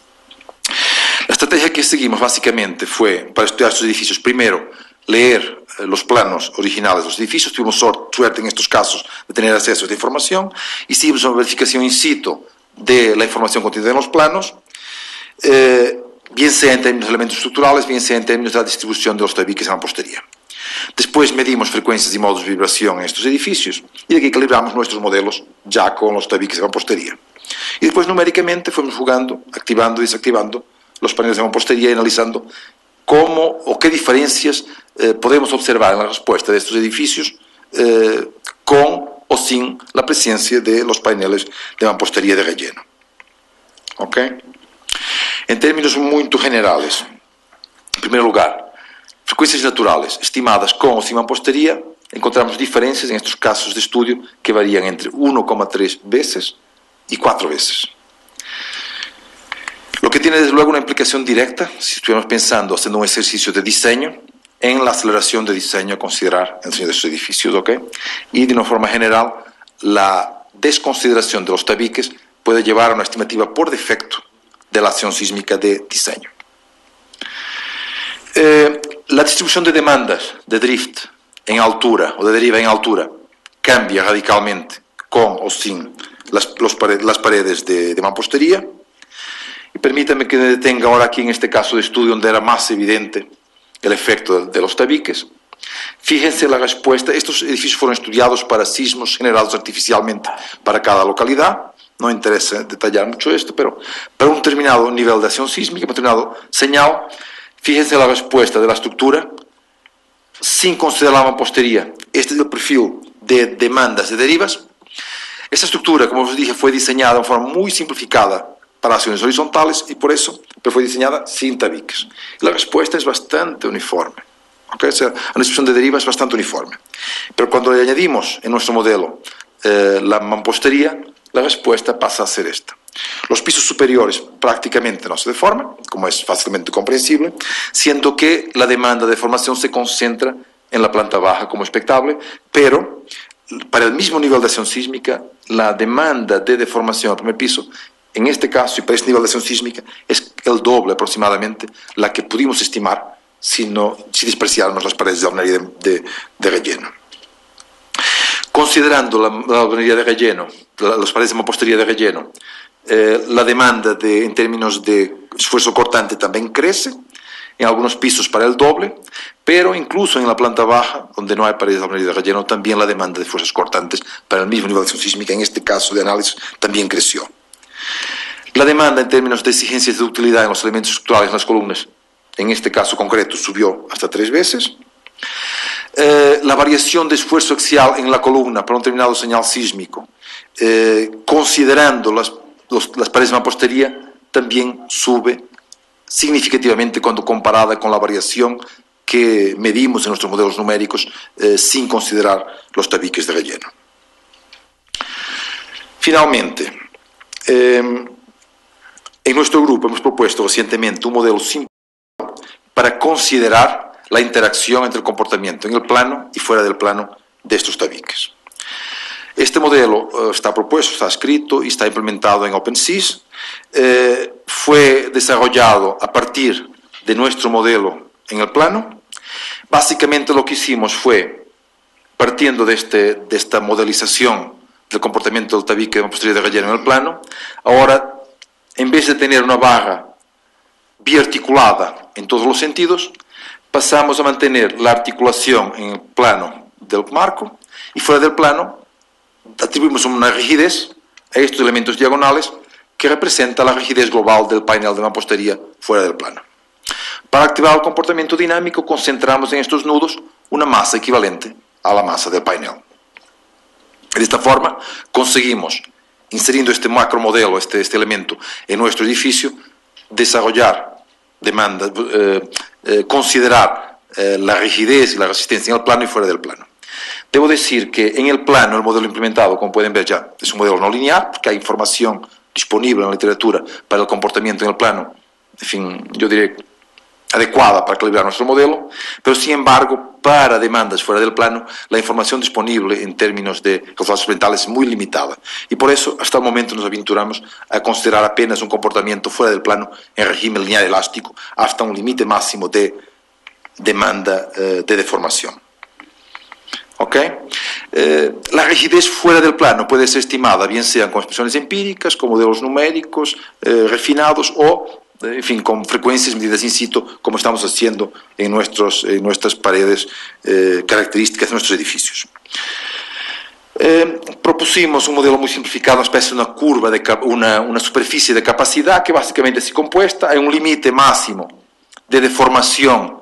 S3: La estrategia que seguimos básicamente fue, para estudiar estos edificios, primero, leer los planos originales de los edificios. Tuvimos suerte en estos casos de tener acceso a esta información. Hicimos una verificación in situ de la información contenida en los planos, eh, bien sea en términos de elementos estructurales, bien sea en términos de la distribución de los tabiques en la mampostería. Después medimos frecuencias y modos de vibración en estos edificios y de aquí calibramos nuestros modelos ya con los tabiques de mampostería. Y después numéricamente fuimos jugando, activando y desactivando los paneles de mampostería y analizando cómo o qué diferencias eh, podemos observar en la respuesta de estos edificios eh, con o sin la presencia de los paneles de mampostería de relleno. ¿Ok? En términos muy generales, en primer lugar, frecuencias naturales estimadas con o sin mampostería, encontramos diferencias en estos casos de estudio que varían entre uno coma tres veces y cuatro veces. Lo que tiene desde luego una implicación directa, si estuviéramos pensando, haciendo un ejercicio de diseño, en la aceleración de diseño a considerar en el diseño de estos edificios, ¿ok? Y de una forma general, la desconsideración de los tabiques puede llevar a una estimativa por defecto de la acción sísmica de diseño. Eh, la distribución de demandas de drift en altura o de deriva en altura cambia radicalmente con o sin las, los pared, las paredes de, de mampostería. Y permítanme que me detenga ahora aquí en este caso de estudio donde era más evidente el efecto de, de los tabiques. Fíjense la respuesta. Estos edificios fueron estudiados para sismos generados artificialmente para cada localidad. No interesa detallar mucho esto, pero para un determinado nivel de acción sísmica, un determinado señal, fíjense la respuesta de la estructura sin considerar la mampostería. Este es el perfil de demandas de derivas. Esta estructura, como os dije, fue diseñada de forma muy simplificada para acciones horizontales y por eso pero fue diseñada sin tabiques. Y la respuesta es bastante uniforme. ¿Okay? O sea, la distribución de derivas es bastante uniforme. Pero cuando le añadimos en nuestro modelo eh, la mampostería, la respuesta pasa a ser esta. Los pisos superiores prácticamente no se deforman, como es fácilmente comprensible, siendo que la demanda de deformación se concentra en la planta baja como expectable, pero para el mismo nivel de acción sísmica, la demanda de deformación al primer piso, en este caso y para este nivel de acción sísmica, es el doble aproximadamente la que pudimos estimar si, no, si despreciáramos las paredes de albañilería de, de, de relleno. Considerando la, la albañilería de relleno, la, las paredes de mampostería de relleno, eh, la demanda de, en términos de esfuerzo cortante también crece, en algunos pisos para el doble, pero incluso en la planta baja, donde no hay paredes de albañilería de relleno, también la demanda de fuerzas cortantes para el mismo nivel de acción sísmica, en este caso de análisis, también creció. La demanda en términos de exigencias de utilidad en los elementos estructurales en las columnas, en este caso concreto, subió hasta tres veces. Eh, la variación de esfuerzo axial en la columna para un determinado señal sísmico, eh, considerando las, los, las paredes de mampostería, también sube significativamente cuando comparada con la variación que medimos en nuestros modelos numéricos eh, sin considerar los tabiques de relleno. Finalmente, eh, en nuestro grupo hemos propuesto recientemente un modelo simple para considerar la interacción entre el comportamiento en el plano y fuera del plano de estos tabiques. Este modelo uh, está propuesto, está escrito y está implementado en OpenSys. Eh, fue desarrollado a partir de nuestro modelo en el plano. Básicamente lo que hicimos fue, partiendo de, este, de esta modelización del comportamiento del tabique de mampostería de relleno en el plano, ahora, en vez de tener una barra biarticulada en todos los sentidos, pasamos a mantener la articulación en el plano del marco y fuera del plano atribuimos una rigidez a estos elementos diagonales que representa la rigidez global del painel de mampostería fuera del plano. Para activar el comportamiento dinámico concentramos en estos nudos una masa equivalente a la masa del painel. De esta forma conseguimos, inseriendo este macromodelo, este, este elemento en nuestro edificio, desarrollar demanda, eh, eh, considerar eh, la rigidez y la resistencia en el plano y fuera del plano. Debo decir que en el plano el modelo implementado, como pueden ver ya, es un modelo no lineal, porque hay información disponible en la literatura para el comportamiento en el plano, en fin, yo diré adecuada para calibrar nuestro modelo, pero sin embargo, para demandas fuera del plano, la información disponible en términos de resultados experimentales es muy limitada. Y por eso, hasta el momento, nos aventuramos a considerar apenas un comportamiento fuera del plano en régimen lineal elástico, hasta un límite máximo de demanda eh, de deformación. ¿Okay? Eh, la rigidez fuera del plano puede ser estimada, bien sean con expresiones empíricas, con modelos numéricos eh, refinados o, en fin, con frecuencias medidas in situ, como estamos haciendo en, nuestros, en nuestras paredes eh, características de nuestros edificios. Eh, propusimos un modelo muy simplificado, una especie de una curva, de una, una superficie de capacidad que básicamente se compuesta, hay un límite máximo de deformación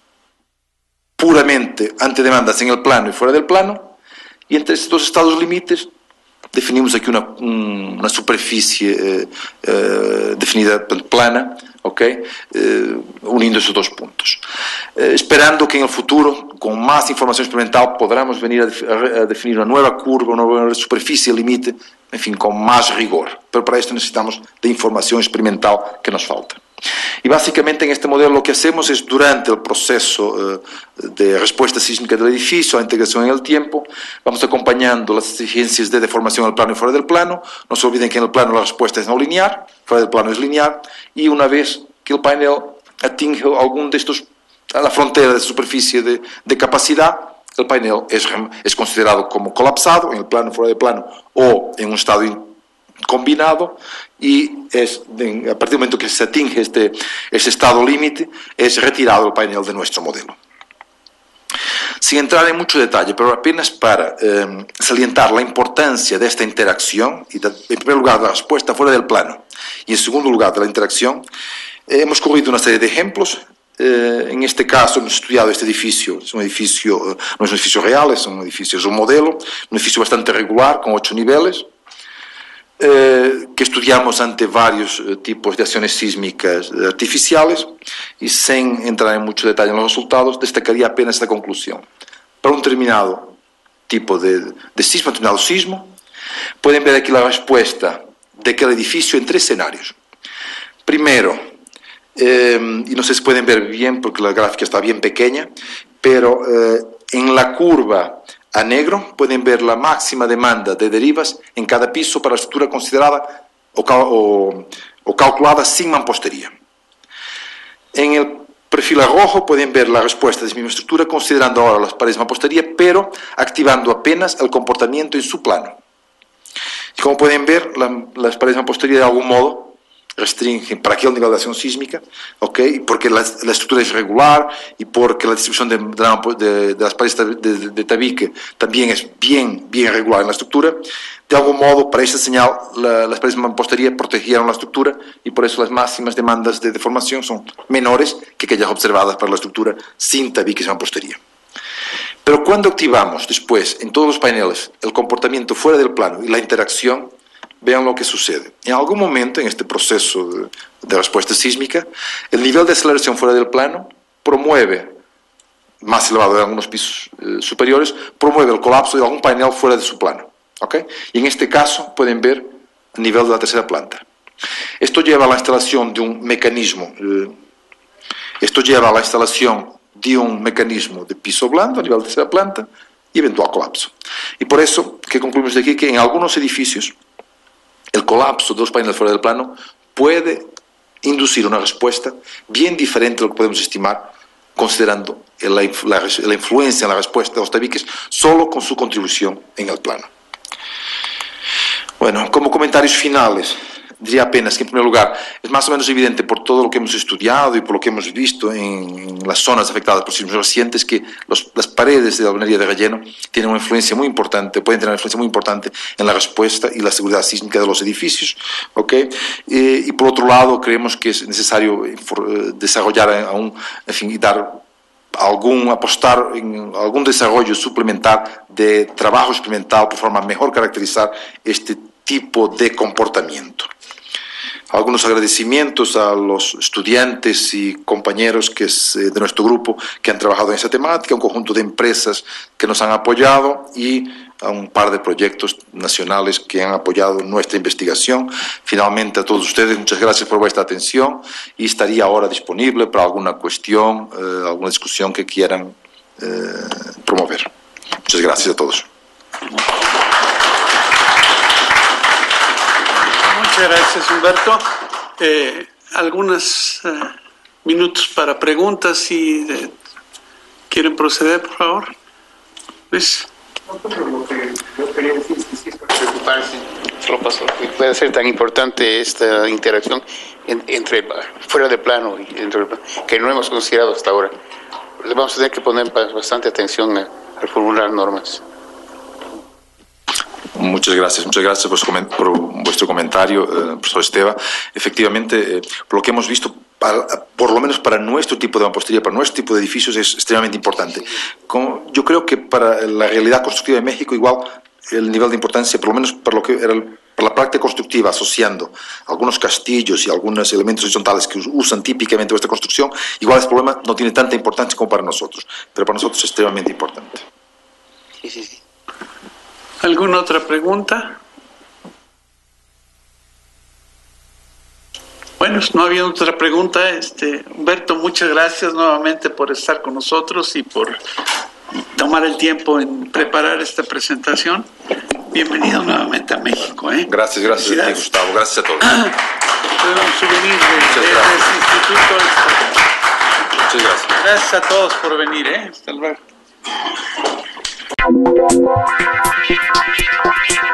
S3: puramente ante demandas en el plano y fuera del plano, y entre estos dos estados límites definimos aquí una, una superficie eh, eh, definida plana, ¿okay? eh, uniendo esos dos puntos. Eh, esperando que en el futuro, con más información experimental, podamos venir a, def a definir una nueva curva, una nueva superficie límite, en fin, con más rigor. Pero para esto necesitamos de información experimental que nos falta. Y básicamente en este modelo lo que hacemos es, durante el proceso eh, de respuesta sísmica del edificio, la integración en el tiempo, vamos acompañando las exigencias de deformación en el plano y fuera del plano. No se olviden que en el plano la respuesta es no lineal, fuera del plano es lineal, y una vez que el panel atinge algún de estos, a la frontera de superficie de, de capacidad, el panel es, es considerado como colapsado, en el plano, fuera del plano, o en un estado combinado, y es, a partir del momento que se atinge este, este estado límite, es retirado el panel de nuestro modelo. Sin entrar en mucho detalle, pero apenas para eh, salientar la importancia de esta interacción, y de, en primer lugar de la respuesta fuera del plano, y en segundo lugar de la interacción, eh, hemos corrido una serie de ejemplos. Eh, en este caso hemos estudiado este edificio, es un edificio, no es un edificio real, es un edificio, es un modelo, un edificio bastante regular, con ocho niveles, Eh, que estudiamos ante varios eh, tipos de acciones sísmicas eh, artificiales, y sin entrar en mucho detalle en los resultados, destacaría apenas esta conclusión. Para un determinado tipo de, de sismo, un determinado sismo, pueden ver aquí la respuesta de aquel edificio en tres escenarios. Primero, eh, y no sé si pueden ver bien porque la gráfica está bien pequeña, pero eh, en la curva a negro pueden ver la máxima demanda de derivas en cada piso para la estructura considerada o, cal o, o calculada sin mampostería. En el perfil a rojo pueden ver la respuesta de esa misma estructura considerando ahora las paredes de mampostería, pero activando apenas el comportamiento en su plano. Y como pueden ver, la, las paredes de mampostería de algún modo restringen para aquel nivel de acción sísmica, ¿okay? Porque la, la estructura es regular y porque la distribución de, de, de, de las paredes de, de, de tabique también es bien, bien regular en la estructura. De algún modo, para esta señal, la, las paredes de mampostería protegieron la estructura y por eso las máximas demandas de deformación son menores que aquellas observadas para la estructura sin tabiques de mampostería. Pero cuando activamos después en todos los paneles el comportamiento fuera del plano y la interacción, vean lo que sucede. En algún momento en este proceso de, de respuesta sísmica, el nivel de aceleración fuera del plano promueve, más elevado en algunos pisos eh, superiores, promueve el colapso de algún panel fuera de su plano. ¿Okay? Y en este caso pueden ver el nivel de la tercera planta. Esto lleva a la instalación de un mecanismo, eh, esto lleva a la instalación de un mecanismo de piso blando a nivel de tercera planta y eventual colapso. Y por eso que concluimos de aquí que en algunos edificios el colapso de los paneles fuera del plano puede inducir una respuesta bien diferente de lo que podemos estimar considerando la, la, la influencia en la respuesta de los tabiques solo con su contribución en el plano. Bueno, como comentarios finales, diría apenas que en primer lugar es más o menos evidente por todo lo que hemos estudiado y por lo que hemos visto en, en las zonas afectadas por sismos recientes que los, las paredes de la albanería de relleno tienen una influencia muy importante, pueden tener una influencia muy importante en la respuesta y la seguridad sísmica de los edificios, ¿okay? Eh, y por otro lado creemos que es necesario desarrollar aún, en fin, y dar algún, apostar en algún desarrollo suplementar de trabajo experimental por forma a mejor caracterizar este tipo de comportamiento. Algunos agradecimientos a los estudiantes y compañeros que es, eh, de nuestro grupo que han trabajado en esa temática, un conjunto de empresas que nos han apoyado y a un par de proyectos nacionales que han apoyado nuestra investigación. Finalmente, a todos ustedes, muchas gracias por vuestra atención y estaría ahora disponible para alguna cuestión, eh, alguna discusión que quieran eh, promover. Muchas gracias a todos.
S1: Muchas gracias, Humberto. Eh, algunos eh, minutos para preguntas, si eh, quieren proceder, por favor. Luis.
S4: Lo que yo quería decir es que sí es para preocuparse, solo pasó, puede ser tan importante esta interacción en, entre fuera de plano y dentro del plano, que no hemos considerado hasta ahora. Le vamos a tener que poner bastante atención a, al formular normas.
S2: Muchas gracias, muchas gracias por, su, por vuestro comentario, eh, profesor Esteva. Efectivamente, eh, por lo que hemos visto, para, por lo menos para nuestro tipo de mampostería, para nuestro tipo de edificios, es extremadamente importante. Como, yo creo que para la realidad constructiva de México, igual el nivel de importancia, por lo menos para lo que era el, para la práctica constructiva, asociando algunos castillos y algunos elementos horizontales que usan típicamente vuestra construcción, igual ese problema no tiene tanta importancia como para nosotros, pero para nosotros es extremadamente importante.
S4: Sí, sí, sí.
S1: ¿Alguna otra pregunta? Bueno, no había otra pregunta. Este, Humberto, muchas gracias nuevamente por estar con nosotros y por tomar el tiempo en preparar esta presentación. Bienvenido nuevamente a México, ¿eh?
S2: Gracias, gracias a ti, Gustavo. Gracias a todos.
S1: Un souvenir de, de, de ese instituto.
S2: Muchas gracias.
S1: Gracias a todos por venir, ¿eh? Hasta luego.